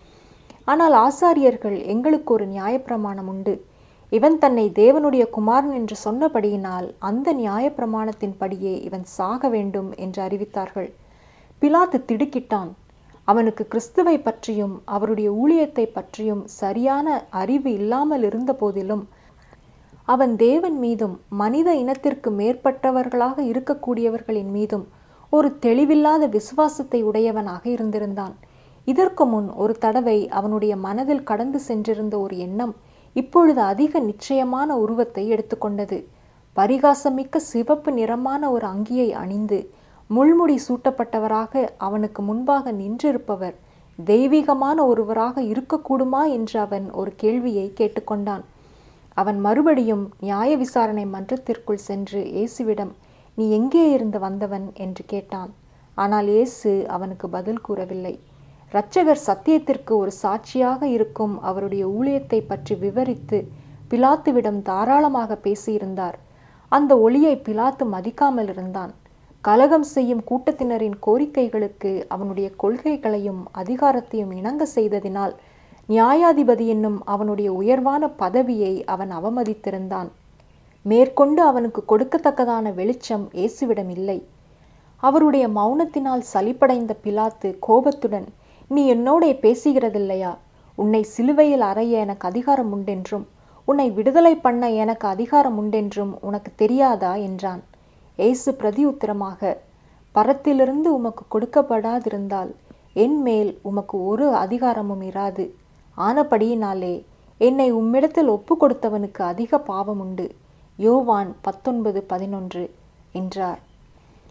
ஆனால் ஆசாரியர்கள், எங்களுக்கு ஒரு நியாயப்பிரமாணம் உண்டு, இவன் தன்னை தேவனுடைய குமாரன் என்று சொன்னபடியினால் அந்த நியாயப்பிரமாணத்தின்படியே இவன் சாக வேண்டும் என்று அறிவித்தார்கள். பிலாத்து திடுக்கிட்டான். அவனுக்கு கிறிஸ்துவை பற்றியும் அவருடைய ஊழியத்தை பற்றியும் சரியான அறிவு இல்லாமல் இருந்த போதிலும் அவன் தேவன் மீதும் மனித இனத்திற்கு மேற்பட்டவர்களாக இருக்கக்கூடியவர்களின் மீதும் ஒரு தெளிவில்லாத விசுவாசத்தை உடையவனாக இருந்திருந்தான். இதற்கு முன் ஒரு தடவை அவனுடைய மனதில் கடந்து சென்றிருந்த ஒரு எண்ணம் இப்பொழுது அதிக நிச்சயமான உருவத்தை எடுத்துக்கொண்டது. பரிகாசமிக்க சிவப்பு நிறமான ஒரு அங்கியை அணிந்து முள்முடி சூட்டப்பட்டவராக அவனுக்கு முன்பாக நின்றிருப்பவர் தெய்வீகமான ஒருவராக இருக்கக்கூடுமா என்று அவன் ஒரு கேள்வியை கேட்டுக்கொண்டான். அவன் மறுபடியும் நியாய விசாரணை மன்றத்திற்குள் சென்று இயேசுவிடம், நீ எங்கே இருந்து வந்தவன் என்று கேட்டான். ஆனால் இயேசு அவனுக்கு பதில் கூறவில்லை. இரட்சகர் சத்தியத்திற்கு ஒரு சாட்சியாக இருக்கும் அவருடைய ஊழியத்தை பற்றி விவரித்து பிலாத்துவிடம் தாராளமாக பேசியிருந்தார். அந்த ஒளியை பிலாத்து மதிக்காமல் இருந்தான். கலகம் செய்யும் கூட்டத்தினரின் கோரிக்கைகளுக்கு அவனுடைய கொள்கைகளையும் அதிகாரத்தையும் இணங்க செய்ததினால் நியாயாதிபதி என்னும் அவனுடைய உயர்வான பதவியை அவன் அவமதித்திருந்தான். மேற்கொண்டு அவனுக்கு கொடுக்கத்தக்கதான வெளிச்சம் இயேசுவிடம் இல்லை. அவருடைய மௌனத்தினால் சலிப்படைந்த பிலாத்து கோபத்துடன், நீ என்னோட பேசுகிறதில்லையா? உன்னை சிலுவையில் அறைய எனக்கு அதிகாரம் உண்டென்றும் உன்னை விடுதலை பண்ண எனக்கு அதிகாரம் உண்டென்றும் உனக்கு தெரியாதா என்றான். இயேசு பிரதியுத்தரமாக, பரத்திலிருந்து உமக்கு கொடுக்கப்படாதிருந்தால் என் மேல் உமக்கு ஒரு அதிகாரமும் இராது. ஆனபடியினாலே என்னை உம்மிடத்தில் ஒப்பு கொடுத்தவனுக்கு அதிக பாவம் உண்டு. யோவான் பத்தொன்பது பதினொன்று என்றார்.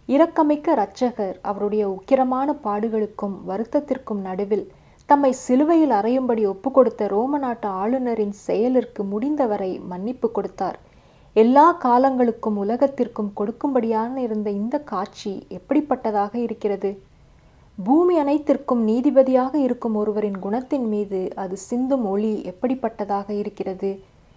இரக்கமிக்க இரட்சகர் அவருடைய உக்கிரமான பாடுகளுக்கும் வருத்தத்திற்கும் நடுவில் தம்மை சிலுவையில் அறையும்படி ஒப்பு கொடுத்த ரோம நாட்டு ஆளுநரின் செயலிற்கு முடிந்தவரை மன்னிப்பு கொடுத்தார். எல்லா காலங்களுக்கும் உலகத்திற்கும் கொடுக்கும்படியான இருந்த இந்த காட்சி எப்படிப்பட்டதாக இருக்கிறது! பூமி அனைத்திற்கும் நீதிபதியாக இருக்கும் ஒருவரின் குணத்தின் மீது அது சிந்தும் ஒளி எப்படிப்பட்டதாக இருக்கிறது!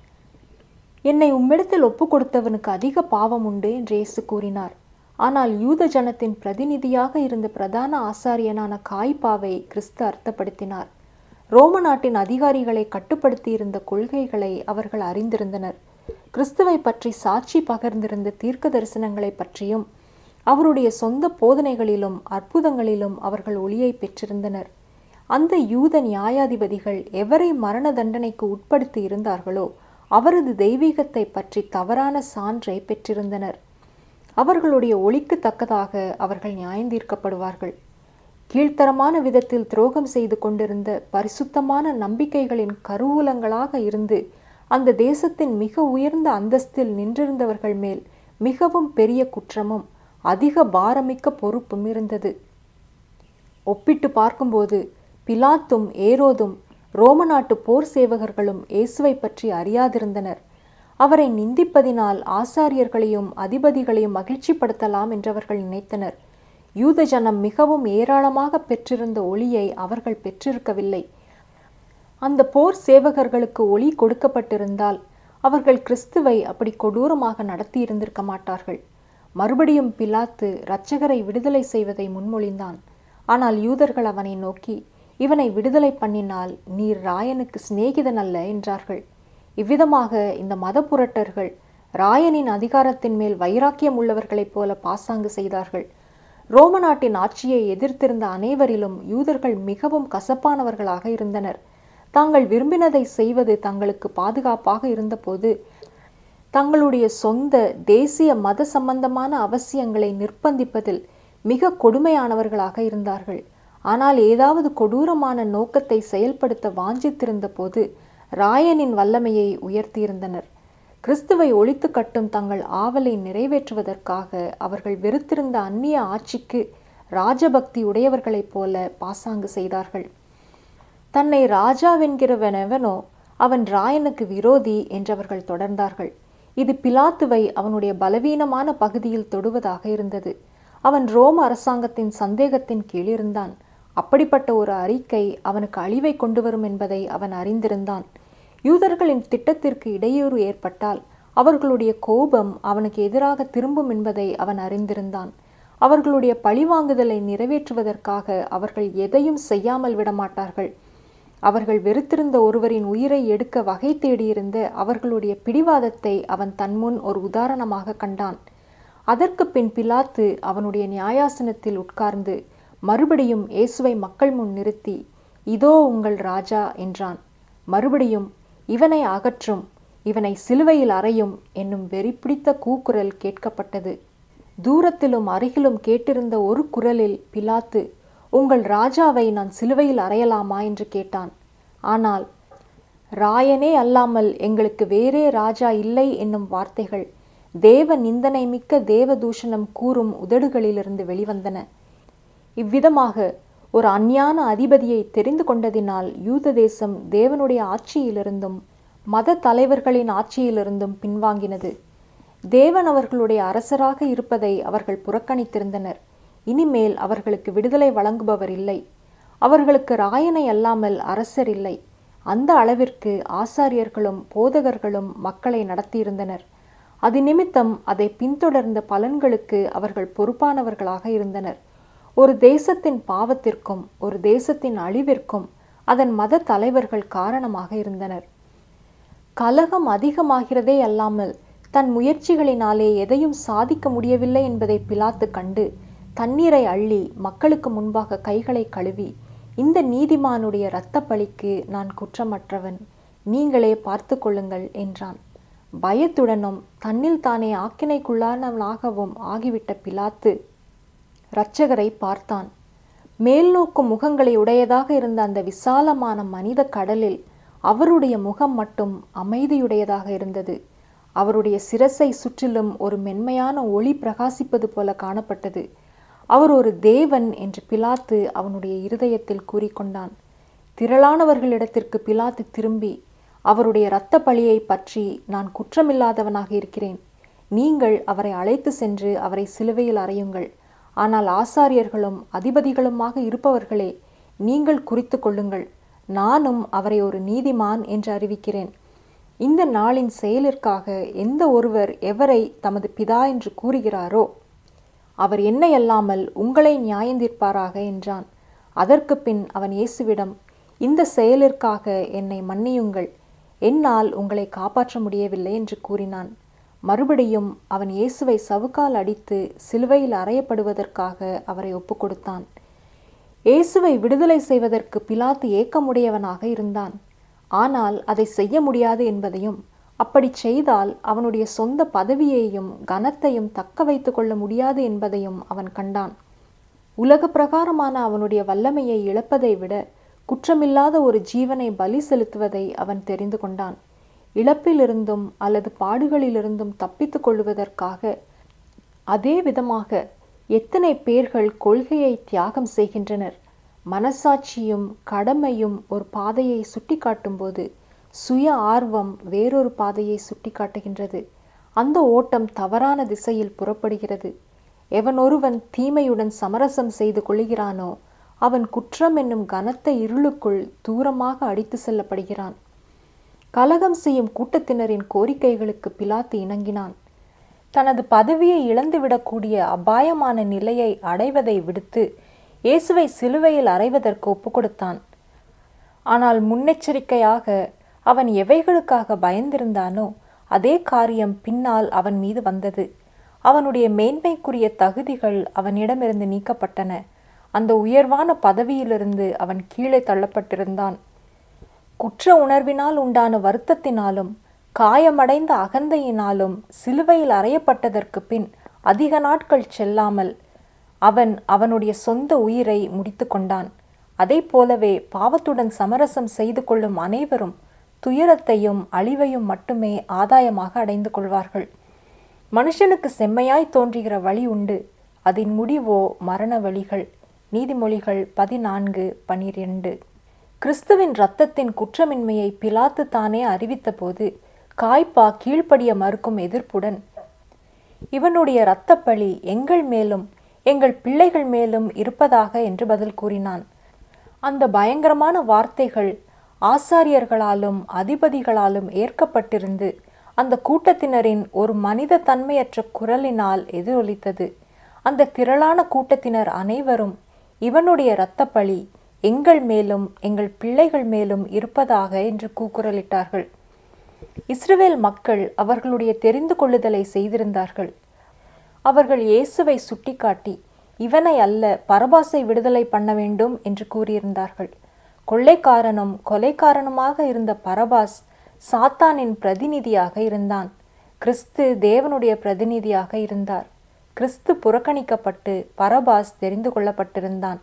என்னை உம்மிடத்தில் ஒப்பு கொடுத்தவனுக்கு அதிக பாவம் உண்டு என்று இயேசு கூறினார். ஆனால் யூத ஜனத்தின் பிரதிநிதியாக இருந்த பிரதான ஆசாரியனான காய்பாவை கிறிஸ்து அர்த்தப்படுத்தினார். ரோம நாட்டின் அதிகாரிகளை கட்டுப்படுத்தி இருந்த கொள்கைகளை அவர்கள் அறிந்திருந்தனர். கிறிஸ்துவை பற்றி சாட்சி பகர்ந்திருந்த தீர்க்க தரிசனங்களை பற்றியும் அவருடைய சொந்த போதனைகளிலும் அற்புதங்களிலும் அவர்கள் ஒளியை பெற்றிருந்தனர். அந்த யூத நியாயாதிபதிகள் எவரை மரண தண்டனைக்கு உட்படுத்தி இருந்தார்களோ அவரது தெய்வீகத்தை பற்றி தவறான சான்றை பெற்றிருந்தனர். அவர்களுடைய ஒளிக்கு தக்கதாக அவர்கள் நியாயந்தீர்க்கப்படுவார்கள். கீழ்த்தரமான விதத்தில் துரோகம் செய்து கொண்டிருந்த பரிசுத்தமான நம்பிக்கைகளின் கருவூலங்களாக இருந்து அந்த தேசத்தின் மிக உயர்ந்த அந்தஸ்தில் நின்றிருந்தவர்கள் மேல் மிகவும் பெரிய குற்றமும் அதிக பாரமிக்க பொறுப்பும் இருந்தது. ஒப்பிட்டு பார்க்கும்போது பிலாத்தும் ஏரோதும் ரோம நாட்டு போர் சேவகர்களும் இயேசுவை பற்றி அறியாதிருந்தனர். அவரை நிந்திப்பதினால் ஆசாரியர்களையும் அதிபதிகளையும் மகிழ்ச்சிப்படுத்தலாம் என்றவர்கள் நினைத்தனர். யூத ஜனம் மிகவும் ஏராளமாக பெற்றிருந்த ஒளியை அவர்கள் பெற்றிருக்கவில்லை. அந்த போர் சேவகர்களுக்கு ஒளி கொடுக்கப்பட்டிருந்தால் அவர்கள் கிறிஸ்துவை அப்படி கொடூரமாக நடத்தி இருந்திருக்க மாட்டார்கள். மறுபடியும் பிலாத்து இரட்சகரை விடுதலை செய்வதை முன்மொழிந்தான். ஆனால் யூதர்கள் அவனை நோக்கி, இவனை விடுதலை பண்ணினால் நீர் ராயனுக்கு சிநேகிதன் அல்ல என்றார்கள். இவ்விதமாக இந்த மத புரட்டர்கள் ராயனின் அதிகாரத்தின் மேல் வைராக்கியம் உள்ளவர்களைப் போல பாசாங்கு செய்தார்கள். ரோம நாட்டின் ஆட்சியை எதிர்த்திருந்த அனைவரிலும் யூதர்கள் மிகவும் கசப்பானவர்களாக இருந்தனர். தாங்கள் விரும்பினதை செய்வது தங்களுக்கு பாதுகாப்பாக இருந்தபோது தங்களுடைய சொந்த தேசிய மத சம்பந்தமான அவசியங்களை நிர்பந்திப்பதில் மிக கொடுமையானவர்களாக இருந்தார்கள். ஆனால் ஏதாவது கொடூரமான நோக்கத்தை செயல்படுத்த வாஞ்சித்திருந்த போது ராயனின் வல்லமையை உயர்த்தியிருந்தனர். கிறிஸ்துவை ஒழித்து கட்டும் தங்கள் ஆவலை நிறைவேற்றுவதற்காக அவர்கள் வெறுத்திருந்த அந்நிய ஆட்சிக்கு ராஜபக்தி உடையவர்களைப் போல பாசாங்கு செய்தார்கள். தன்னை ராஜாவென்கிறவனெவனோ அவன் ராயனுக்கு விரோதி என்றவர்கள் தொடர்ந்தார்கள். இது பிலாத்துவை அவனுடைய பலவீனமான பகுதியில் தொடுவதாக இருந்தது. அவன் ரோம அரசாங்கத்தின் சந்தேகத்தின் கீழ் இருந்தான். அப்படிப்பட்ட ஒரு அறிக்கை அவனுக்கு அழிவை கொண்டு வரும் என்பதை அவன் அறிந்திருந்தான். யூதர்களின் திட்டத்திற்கு இடையூறு ஏற்பட்டால் அவர்களுடைய கோபம் அவனுக்கு எதிராக திரும்பும் என்பதை அவன் அறிந்திருந்தான். அவர்களுடைய பழிவாங்குதலை நிறைவேற்றுவதற்காக அவர்கள் எதையும் செய்யாமல் விடமாட்டார்கள். அவர்கள் வெறுத்திருந்த ஒருவரின் உயிரை எடுக்க வகை தேடியிருந்த அவர்களுடைய பிடிவாதத்தை அவன் தன்முன் ஒரு உதாரணமாக கண்டான். அதற்கு பின் பிலாத்து அவனுடைய நியாயாசனத்தில் உட்கார்ந்து மறுபடியும் இயேசுவை மக்கள் முன் நிறுத்தி, இதோ உங்கள் ராஜா என்றான். மறுபடியும், இவனை அகற்றும், இவனை சிலுவையில் அறையும் என்னும் வெறி பிடித்த கூக்குரல் கேட்கப்பட்டது. தூரத்திலும் அருகிலும் கேட்டிருந்த ஒரு குரலில் பிலாத்து, உங்கள் ராஜாவை நான் சிலுவையில் அறையலாமா என்று கேட்டான். ஆனால் ராயனே அல்லாமல் எங்களுக்கு வேறே ராஜா இல்லை என்னும் வார்த்தைகள் தேவ நிந்தனை மிக்க தேவ தூஷணம் கூறும் உதடுகளிலிருந்து வெளிவந்தன. இவ்விதமாக ஒரு அஞ்ஞான அதிபதியை தெரிந்து கொண்டதினால் யூத தேசம் தேவனுடைய ஆட்சியிலிருந்தும் மத தலைவர்களின் ஆட்சியிலிருந்தும் பின்வாங்கினது. தேவன் அவர்களுடைய அரசராக இருப்பதை அவர்கள் புறக்கணித்திருந்தனர். இனிமேல் அவர்களுக்கு விடுதலை வழங்குபவர் இல்லை. அவர்களுக்கு ராயனை அல்லாமல் அரசர் இல்லை. அந்த அளவிற்கு ஆசாரியர்களும் போதகர்களும் மக்களை நடத்தியிருந்தனர். அது நிமித்தம் அதை பின்தொடர்ந்த பலன்களுக்கு அவர்கள் பொறுப்பானவர்களாக இருந்தனர். ஒரு தேசத்தின் பாவத்திற்கும் ஒரு தேசத்தின் அழிவிற்கும் அதன் மத தலைவர்கள் காரணமாக இருந்தனர். கலகம் அதிகமாகிறதே அல்லாமல் தன் முயற்சிகளினாலே எதையும் சாதிக்க முடியவில்லை என்பதை பிலாத்து கண்டு தண்ணீரை அள்ளி மக்களுக்கு முன்பாக கைகளை கழுவி, இந்த நீதிமானுடைய இரத்த பழிக்கு நான் குற்றமற்றவன், நீங்களே பார்த்து கொள்ளுங்கள் என்றான். பயத்துடனும் தன்னில் தானே ஆக்கினைக்குள்ளானவனாகவும் ஆகிவிட்ட பிலாத்து இரட்சகரை பார்த்தான். மேல்நோக்கும் முகங்களை உடையதாக இருந்த அந்த விசாலமான மனித கடலில் அவருடைய முகம் மட்டும் அமைதியுடையதாக இருந்தது. அவருடைய சிரசை சுற்றிலும் ஒரு மென்மையான ஒளி பிரகாசிப்பது போல காணப்பட்டது. அவர் ஒரு தேவன் என்று பிலாத்து அவனுடைய இருதயத்தில் கூறிக்கொண்டான். திரளானவர்களிடத்திற்கு பிலாத்து திரும்பி, அவருடைய இரத்த பழியை பற்றி நான் குற்றமில்லாதவனாக இருக்கிறேன். நீங்கள் அவரை அழைத்து சென்று அவரை சிலுவையில் அறையுங்கள். ஆனால் ஆசாரியர்களும் அதிபதிகளுமாக இருப்பவர்களே, நீங்கள் குறித்து கொள்ளுங்கள். நானும் அவரை ஒரு நீதிமான் என்று அறிவிக்கிறேன். இந்த நாளின் செயலிற்காக எந்த ஒருவர் எவரை தமது பிதா என்று கூறுகிறாரோ அவர் என்னை அல்லாமல் உங்களை நியாயந்தீர்ப்பாராக என்றான். அதற்கு பின் அவன் இயேசுவிடம், இந்த செயலிற்காக என்னை மன்னியுங்கள், என்னால் உங்களை காப்பாற்ற முடியவில்லை என்று கூறினான். மறுபடியும் அவன் இயேசுவை சவுக்கால் அடித்து சிலுவையில் அறையப்படுவதற்காக அவரை ஒப்பு கொடுத்தான். இயேசுவை விடுதலை செய்வதற்கு பிலாத்து ஏக்கமுடையவனாக இருந்தான். ஆனால் அதை செய்ய முடியாது என்பதையும், அப்படி செய்தால் அவனுடைய சொந்த பதவியையும் கனத்தையும் தக்க வைத்து கொள்ள முடியாது என்பதையும் அவன் கண்டான். உலக பிரகாரமான அவனுடைய வல்லமையை இழப்பதை விட குற்றமில்லாத ஒரு ஜீவனை பலி செலுத்துவதை அவன் தெரிந்து கொண்டான். இழப்பிலிருந்தும் அல்லது பாடுகளிலிருந்தும் தப்பித்து கொள்வதற்காக அதே விதமாக எத்தனை பேர்கள் கொள்கையை தியாகம் செய்கின்றனர். மனசாட்சியும் கடமையும் ஒரு பாதையை சுட்டி காட்டும்போது சுய ஆர்வம் வேறொரு பாதையை சுட்டி காட்டுகின்றது. அந்த ஓட்டம் தவறான திசையில் புறப்படுகிறது. எவன் ஒருவன் தீமையுடன் சமரசம் செய்து கொள்கிறானோ அவன் குற்றம் என்னும் கனத்த இருளுக்குள் தூரமாக அடித்து செல்லப்படுகிறான். கலகம் செய்யும் கூட்டத்தினரின் கோரிக்கைகளுக்கு பிலாத்து இணங்கினான். தனது பதவியை இழந்துவிடக்கூடிய அபாயமான நிலையை அடைவதை விடுத்து இயேசுவை சிலுவையில் அறைவதற்கு ஒப்பு கொடுத்தான். ஆனால் முன்னெச்சரிக்கையாக அவன் எவைகளுக்காக பயந்திருந்தானோ அதே காரியம் பின்னால் அவன் மீது வந்தது. அவனுடைய மேன்மைக்குரிய தகுதிகள் அவனிடமிருந்து நீக்கப்பட்டன. அந்த உயர்வான பதவியிலிருந்து அவன் கீழே தள்ளப்பட்டிருந்தான். குற்ற உணர்வினால் உண்டான வருத்தத்தினாலும் காயமடைந்த அகந்தையினாலும் சிலுவையில் அறையப்பட்டதற்கு பின் அதிக நாட்கள் செல்லாமல் அவன் அவனுடைய சொந்த உயிரை முடித்து கொண்டான். அதை போலவே பாவத்துடன் சமரசம் செய்து கொள்ளும் அனைவரும் துயரத்தையும் அழிவையும் மட்டுமே ஆதாயமாக அடைந்து கொள்வார்கள். மனுஷனுக்கு செம்மையாய் தோன்றுகிற வழி உண்டு, அதன் முடிவோ மரண வழிகள். நீதிமொழிகள் பதினான்கு பனிரெண்டு. கிறிஸ்துவின் இரத்தத்தின் குற்றமின்மையை பிலாத்து தானே அறிவித்த போது காய்பா கீழ்ப்படிய மறுக்கும் எதிர்ப்புடன், இவனுடைய இரத்தப்பழி எங்கள் மேலும் எங்கள் பிள்ளைகள் மேலும் இருப்பதாக என்று பதில் கூறினான். அந்த பயங்கரமான வார்த்தைகள் ஆசாரியர்களாலும் அதிபதிகளாலும் ஏற்கப்பட்டிருந்து அந்த கூட்டத்தினரின் ஒரு மனித தன்மையற்ற குரலினால் எதிரொலித்தது. அந்த திரளான கூட்டத்தினர் அனைவரும், இவனுடைய இரத்தப்பழி எங்கள் மேலும் எங்கள் பிள்ளைகள் மேலும் இருப்பதாக என்று கூக்குரலிட்டார்கள். இஸ்ரவேல் மக்கள் அவர்களுடைய தெரிந்து கொள்ளுதலை செய்திருந்தார்கள். அவர்கள் இயேசுவை சுட்டிக்காட்டி, இவனை அல்ல பரபாசை விடுதலை பண்ண வேண்டும் என்று கூறியிருந்தார்கள். கொள்ளைக்காரனும் கொலைக்காரனுமாக இருந்த பரபாஸ் சாத்தானின் பிரதிநிதியாக இருந்தான். கிறிஸ்து தேவனுடைய பிரதிநிதியாக இருந்தார். கிறிஸ்து புறக்கணிக்கப்பட்டு பரபாஸ் தெரிந்து கொள்ளப்பட்டிருந்தான்.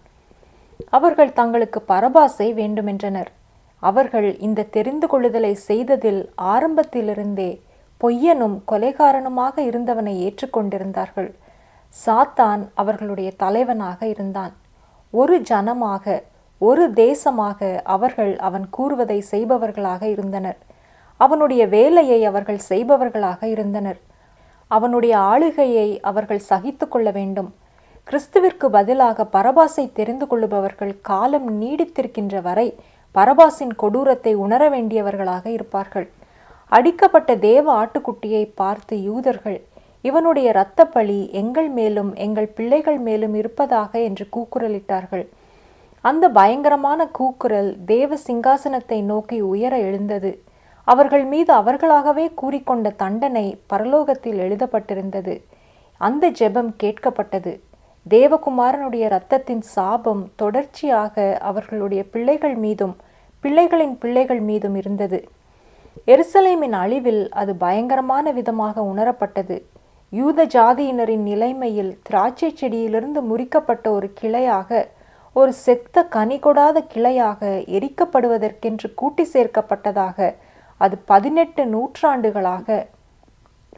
அவர்கள் தங்களுக்கு பரபாசை வேண்டுமென்றனர். அவர்கள் இந்த தெரிந்து கொள்ளுதலை செய்ததில் ஆரம்பத்திலிருந்தே பொய்யனும் கொலைகாரனுமாக இருந்தவனை ஏற்றுக்கொண்டிருந்தார்கள். சாத்தான் அவர்களுடைய தலைவனாக இருந்தான். ஒரு ஜனமாக ஒரு தேசமாக அவர்கள் அவன் கூறுவதை செய்பவர்களாக இருந்தனர். அவனுடைய வேலையை அவர்கள் செய்பவர்களாக இருந்தனர். அவனுடைய ஆளுகையை அவர்கள் சகித்து கொள்ள வேண்டும். கிறிஸ்துவிற்கு பதிலாக பரபாசை தெரிந்து கொள்ளுபவர்கள் காலம் நீடித்திருக்கின்ற வரை பரபாசின் கொடூரத்தை உணர வேண்டியவர்களாக இருப்பார்கள். அடிக்கப்பட்ட தேவ ஆட்டுக்குட்டியை பார்த்து யூதர்கள், இவனுடைய இரத்தப்பழி எங்கள் மேலும் எங்கள் பிள்ளைகள் மேலும் இருப்பதாக என்று கூக்குரலிட்டார்கள். அந்த பயங்கரமான கூக்குரல் தேவ சிங்காசனத்தை நோக்கி உயர எழுந்தது. அவர்கள் மீது அவர்களாகவே கூறிக்கொண்ட தண்டனை பரலோகத்தில் எழுதப்பட்டிருந்தது. அந்த ஜெபம் கேட்கப்பட்டது. தேவகுமாரனுடைய இரத்தத்தின் சாபம் தொடர்ச்சியாக அவர்களுடைய பிள்ளைகள் மீதும் பிள்ளைகளின் பிள்ளைகள் மீதும் இருந்தது. எருசலேமின் அழிவில் அது பயங்கரமான விதமாக உணரப்பட்டது. யூத ஜாதியினரின் நிலைமையில் திராட்சை செடியிலிருந்து முறிக்கப்பட்ட ஒரு கிளையாக, ஒரு செத்த கனி கொடாத கிளையாக எரிக்கப்படுவதற்கென்று கூட்டி சேர்க்கப்பட்டதாக அது பதினெட்டு நூற்றாண்டுகளாக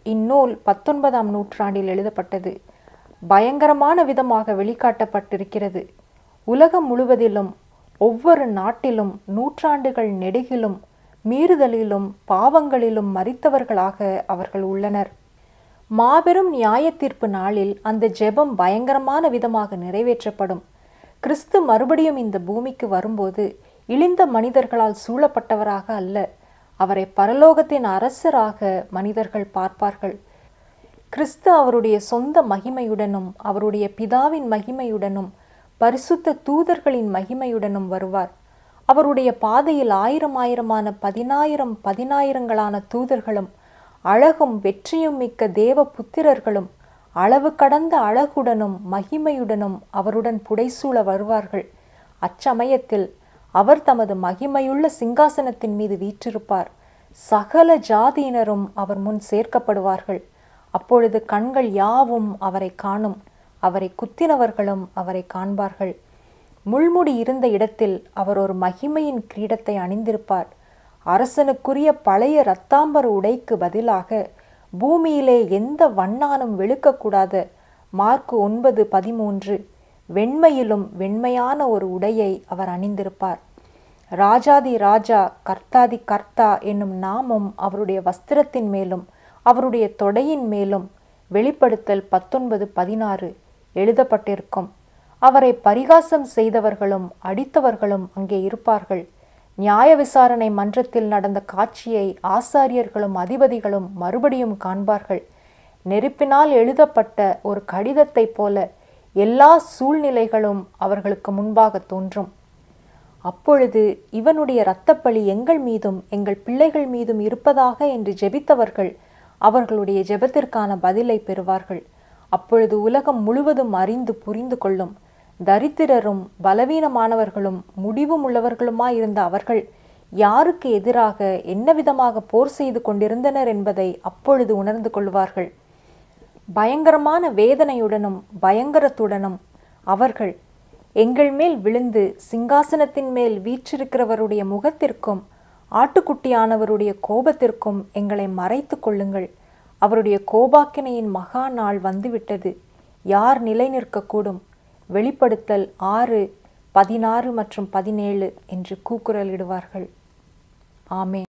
இந்நூல் பத்தொன்பதாம் நூற்றாண்டில் எழுதப்பட்டது. பயங்கரமான விதமாக வெளிக்காட்டப்பட்டிருக்கிறது. உலகம் முழுவதிலும், ஒவ்வொரு நாட்டிலும், நூற்றாண்டுகள் நெடுகிலும் மீறுதலிலும் பாவங்களிலும் மரித்தவர்களாக அவர்கள் உள்ளனர். மாபெரும் நியாய தீர்ப்பு நாளில் அந்த ஜெபம் பயங்கரமான விதமாக நிறைவேற்றப்படும். கிறிஸ்து மறுபடியும் இந்த பூமிக்கு வரும்போது இழிந்த மனிதர்களால் சூழப்பட்டவராக அல்ல, அவரை பரலோகத்தின் அரசராக மனிதர்கள் பார்ப்பார்கள். கிறிஸ்து அவருடைய சொந்த மகிமையுடனும் அவருடைய பிதாவின் மகிமையுடனும் பரிசுத்த தூதர்களின் மகிமையுடனும் வருவார். அவருடைய பாதையில் ஆயிரம் ஆயிரமான பதினாயிரம் பதினாயிரங்களான தூதர்களும் அழகும் வெற்றியும் மிக்க தேவ புத்திரர்களும் அளவு கடந்த அழகுடனும் மகிமையுடனும் அவருடன் புடைசூழ வருவார்கள். அச்சமயத்தில் அவர் தமது மகிமையுள்ள சிங்காசனத்தின் மீது வீற்றிருப்பார். சகல ஜாதியினரும் அவர் முன் சேர்க்கப்படுவார்கள். அப்பொழுது கண்கள் யாவும் அவரை காணும், அவரை குத்தினவர்களும் அவரை காண்பார்கள். முள்முடி இருந்த இடத்தில் அவர் ஒரு மகிமையின் கிரீடத்தை அணிந்திருப்பார். அரசனுக்குரிய பழைய இரத்தாம்பர உடைக்கு பதிலாக பூமியிலே எந்த வண்ணானும் வெளுக்கக்கூடாத மார்க்கு ஒன்பது பதிமூன்று வெண்மையிலும் வெண்மையான ஒரு உடையை அவர் அணிந்திருப்பார். ராஜாதி ராஜா கர்த்தாதி கர்த்தா என்னும் நாமம் அவருடைய வஸ்திரத்தின் மேலும் அவருடைய தொடையின் மேலும் வெளிப்படுத்தல் பத்தொன்பது பதினாறு எழுதப்பட்டிருக்கும். அவரை பரிகாசம் செய்தவர்களும் அடித்தவர்களும் அங்கே இருப்பார்கள். நியாய விசாரணை மன்றத்தில் நடந்த காட்சியை ஆசாரியர்களும் அதிபதிகளும் மறுபடியும் காண்பார்கள். நெருப்பினால் எழுதப்பட்ட ஒரு கடிதத்தை போல எல்லா சூழ்நிலைகளும் அவர்களுக்கு முன்பாக தோன்றும். அப்பொழுது இவனுடைய இரத்தப்பழி எங்கள் மீதும் எங்கள் பிள்ளைகள் மீதும் இருப்பதாக என்று ஜெபித்தவர்கள் அவர்களுடைய ஜெபத்திற்கான பதிலை பெறுவார்கள். அப்பொழுது உலகம் முழுவதும் அறிந்து புரிந்து கொள்ளும். தரித்திரரும் பலவீனமானவர்களும் முடிவும் உள்ளவர்களுமாயிருந்த அவர்கள் யாருக்கு எதிராக என்ன விதமாக போர் செய்து கொண்டிருந்தனர் என்பதை அப்பொழுது உணர்ந்து கொள்வார்கள். பயங்கரமான வேதனையுடனும் பயங்கரத்துடனும் அவர்கள் எங்கள் மேல் விழுந்து சிங்காசனத்தின் மேல் வீற்றிருக்கிறவருடைய முகத்திற்கும் ஆட்டுக்குட்டியானவருடைய கோபத்திற்கும் எங்களை மறைத்து கொள்ளுங்கள். அவருடைய கோபாக்கினையின் மகா நாள் வந்துவிட்டது. யார் நிலை நிற்கக்கூடும்? வெளிப்படுத்தல் ஆறு பதினாறு மற்றும் பதினேழு என்று கூக்குரலிடுவார்கள். ஆமென்.